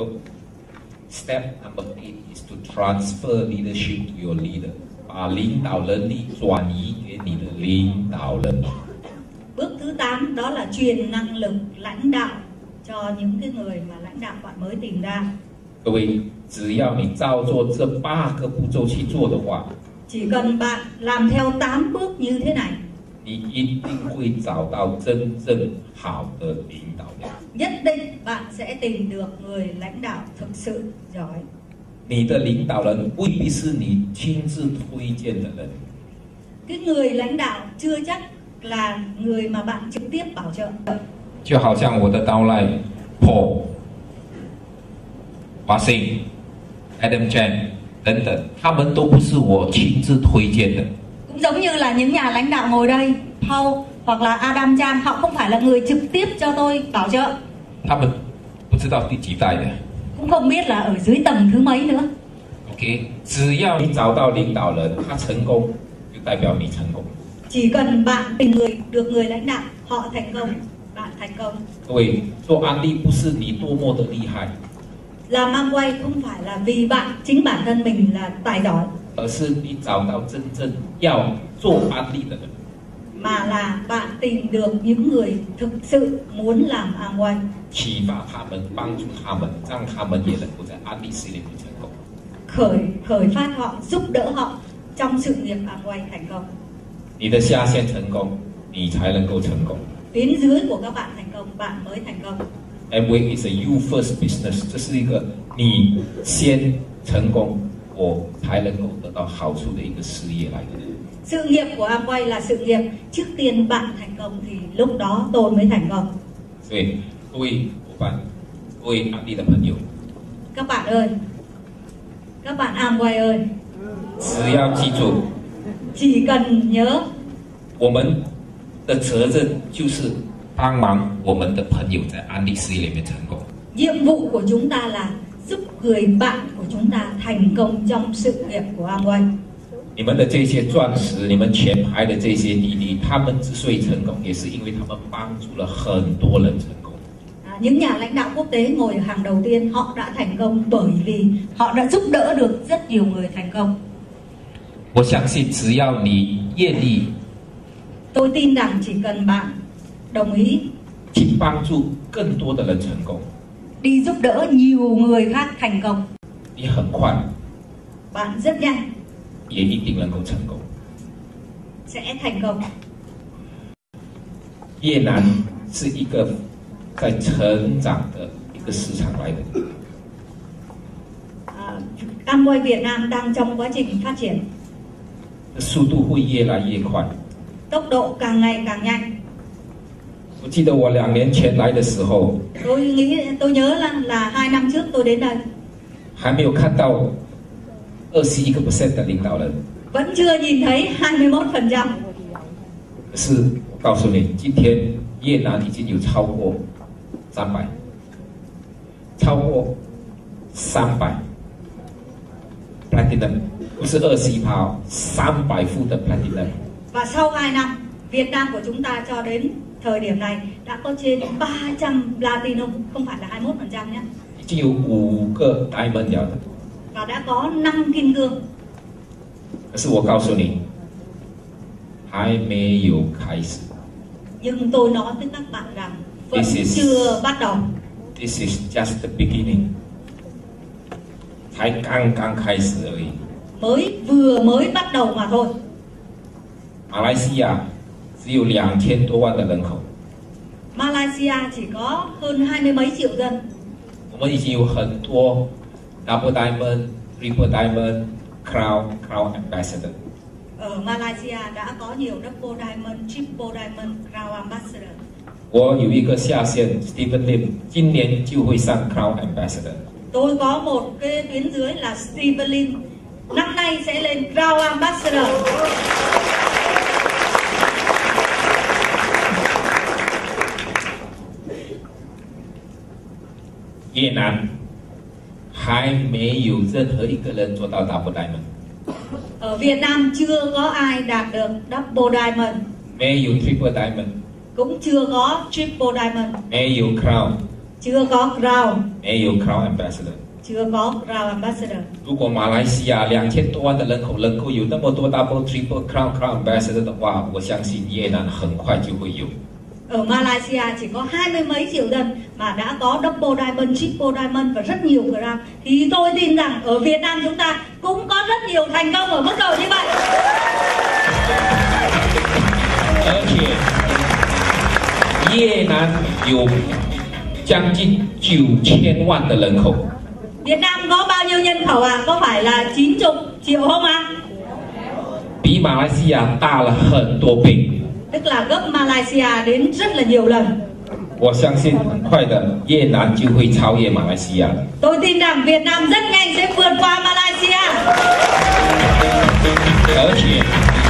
step number eight is to transfer leadership to your leader， 把领导能力转移给你的领导人。 Bước thứ tám đó là truyền năng lực lãnh đạo cho những cái người mà lãnh đạo bạn mới tìm ra. 各位，只要你照做这八个步骤去做的话， Chỉ cần bạn làm theo tám bước như thế này, 你一定会找到真正好的领导人。 nhất định bạn sẽ tìm được người lãnh đạo thực sự giỏi. 你的领导人未必是你亲自推荐的人， Cái người lãnh đạo chưa chắc là người mà bạn trực tiếp bảo trợ. 就好像我的刀赖 Paul、华兴、Adam Chan 等等，他们都不是我亲自推荐的。 Cũng giống như là những nhà lãnh đạo ngồi đây, Paul hoặc là Adam Chan, họ không phải là người trực tiếp cho tôi bảo trợ. 他们不知道第几代的。 Cũng không biết là ở dưới tầng thứ mấy nữa. OK， 只要你找到领导人，他成功，就代表你成功。 Chỉ cần bạn tìm người được người lãnh đạo, họ thành công, bạn thành công. 各位，做安利不是你多么的厉害， Làm Amway không phải là vì bạn chính bản thân mình là tài giỏi, 而是你找到真正要做安利的人。 mà là bạn tìm được những người thực sự muốn làm Amway, 启发他们，帮助他们，让他们也能够在安利事业里成功。 khởi khởi phát họ, giúp đỡ họ trong sự nghiệp Amway thành công. 你的下线成功，你才能够成功。 Tuyến dưới của các bạn thành công, bạn mới thành công. Amway is a you first business， 这是一个你先成功，我才能够得到好处的一个事业来的。 Sự nghiệp của Amway là sự nghiệp, trước tiên bạn thành công thì lúc đó tôi mới thành công. 所以各位伙伴，各位安利的朋友， Các bạn ơi, các bạn Amway ơi, 只要记住， chỉ cần nhớ 我们的责任就是帮忙我们的朋友在安利事业里面成功。 nhiệm vụ của chúng ta là giúp người bạn của chúng ta thành công trong sự nghiệp của Amway. 你们的这些钻石，你们前排的这些弟弟，他们之所以成功，也是因为他们帮助了很多人成功。 À, những nhà lãnh đạo quốc tế ngồi hàng đầu tiên, họ đã thành công bởi vì họ đã giúp đỡ được rất nhiều người thành công. 我相信，只要你愿意 Tôi tin rằng chỉ cần bạn đồng ý 去帮助更多的人成功， đi giúp đỡ nhiều người khác thành công, 你很快 bạn rất nhanh 也一定能够成功。 sẽ thành công. 越南是一个在成长的一个市场来的， À, Amway Việt Nam đang trong quá trình phát triển, 速度会越来越快。 tốc độ càng ngày càng nhanh. 我记得我两年前来的时候， Tôi nghĩ tôi nhớ là là hai năm trước tôi đến đây, 还没有看到二十一个 percent 的领导人。 vẫn chưa nhìn thấy hai mươi mốt phần trăm. 可是我告诉你，今天越南已经有超过三百，超过三百 platinum， 不是二十一趴，三百副的 platinum。 Và sau hai năm, Việt Nam của chúng ta cho đến thời điểm này đã có trên ba trăm Platinum, không phải là hai mươi mốt phần trăm nhé. 已经有五个 diamond 了的。 Và đã có năm kim cương. 可是我告诉你，还没有开始。 Nhưng tôi nói với các bạn rằng vẫn This is- chưa bắt đầu. This is just the beginning， 才刚刚开始而已。 Mới vừa mới bắt đầu mà thôi. 马来西亚只有两千多万的人口， Malaysia chỉ có hơn hai mươi mấy triệu dân. 我们已经有很多 double diamond、triple diamond、crown、crown ambassador。 Ở Malaysia đã có nhiều double diamond, triple diamond, crown ambassador. 我有一个下线 Stephen Lim， 今年就会上 crown ambassador。 Tôi có một cái tuyến dưới là Steve Lin, năm nay sẽ lên crown ambassador. 越南还没有任何一个人做到 double diamond， Ở Việt Nam chưa có ai đạt được double diamond, 没有 triple diamond， cũng chưa có triple diamond, 没有 crown， chưa có crown, 没有 crown ambassador。 chưa có crown ambassador. 如果马来西亚两千多万的人口能够有那么多 double、triple、crown、crown ambassador 的话，我相信越南很快就会有。 Ở Malaysia chỉ có hai mươi mấy triệu dân mà đã có double diamond, triple diamond và rất nhiều crown. Thì tôi tin rằng ở Việt Nam chúng ta cũng có rất nhiều thành công ở mức độ như vậy. 而且越南有将近九千万的人口， Việt Nam có bao nhiêu nhân khẩu à? Có phải là chín mươi triệu không ạ? 比马来西亚大了很多倍。 Tức là gấp Malaysia đến rất là nhiều lần. 我相信很快的，越南就会超越马来西亚。 Tôi tin rằng Việt Nam rất nhanh sẽ vượt qua Malaysia. 而且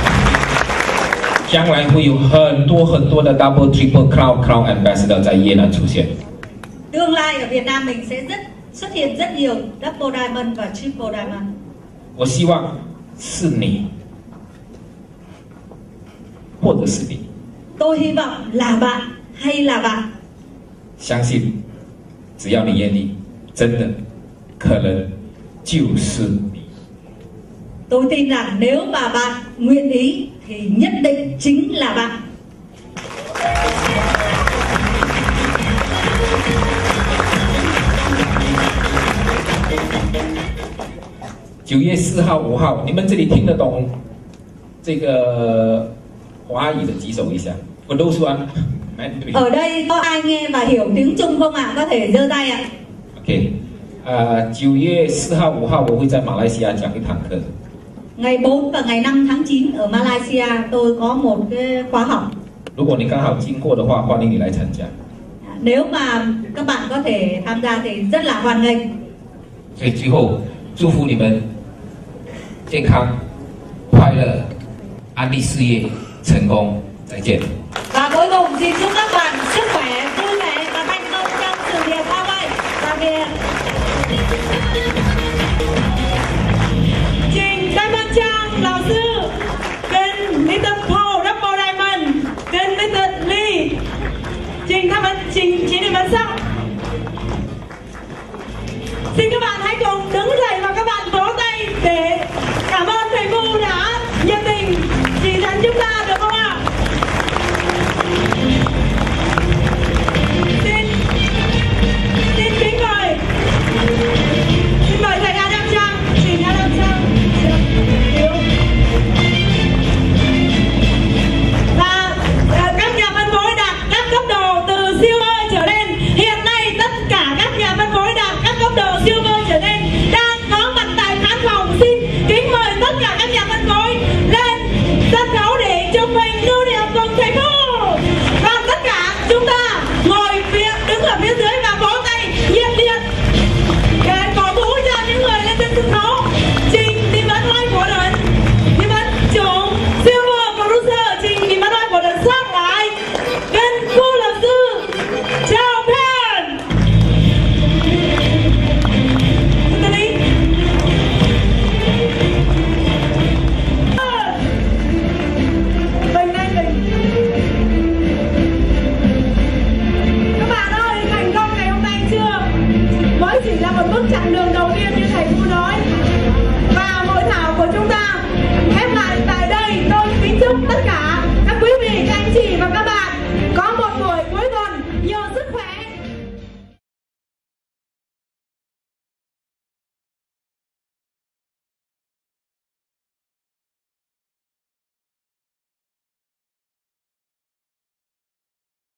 将来会有很多很多的 double、triple、crown、crown ambassador 在越南出现。 Tương lai ở Việt Nam mình sẽ rất xuất hiện rất nhiều double diamond và triple diamond. 我希望是你，或者是你， Tôi hy vọng là bạn hay là bạn. 相信只要你愿意，真的可能就是你。 Tôi tin rằng nếu mà bạn nguyện ý thì nhất định chính là bạn. 九月四号、五号，你们这里听得懂这个华语的举手一下。For those who are Mandarin. Ở đây có ai nghe và hiểu tiếng Trung không ạ? Có thể giơ tay ạ. OK， 呃，九月四号、五号我会在马来西亚讲一堂课。 Ngày bốn và ngày năm tháng chín ở Malaysia tôi có một cái khóa học. 如果你刚好经过的话，欢迎你来参加。 Nếu mà các bạn có thể tham gia thì rất là hoan nghênh. 所以最后祝福你们健康、快乐、安利事业成功。再见。 Và cuối cùng xin chúc các bạn sức khỏe, vui vẻ và thành công trong sự nghiệp Hoa Vây. Tạm biệt. Trình Cam Ơn Trang lão sư, kênh mít tơ Paul Double Diamond, kênh mít tơ Lee. Trình Cam Ơn Trình Chị Điểm Ấn xong. Xin các bạn hãy cùng đứng dậy và các bạn vỗ tay để cảm ơn thầy Vu đã nhiệt tình chỉ dẫn chúng ta, được không ạ? Xin xin kính mời xin mời thầy Adam Trang, Trình Adam Trang. Hiếu. của chúng ta.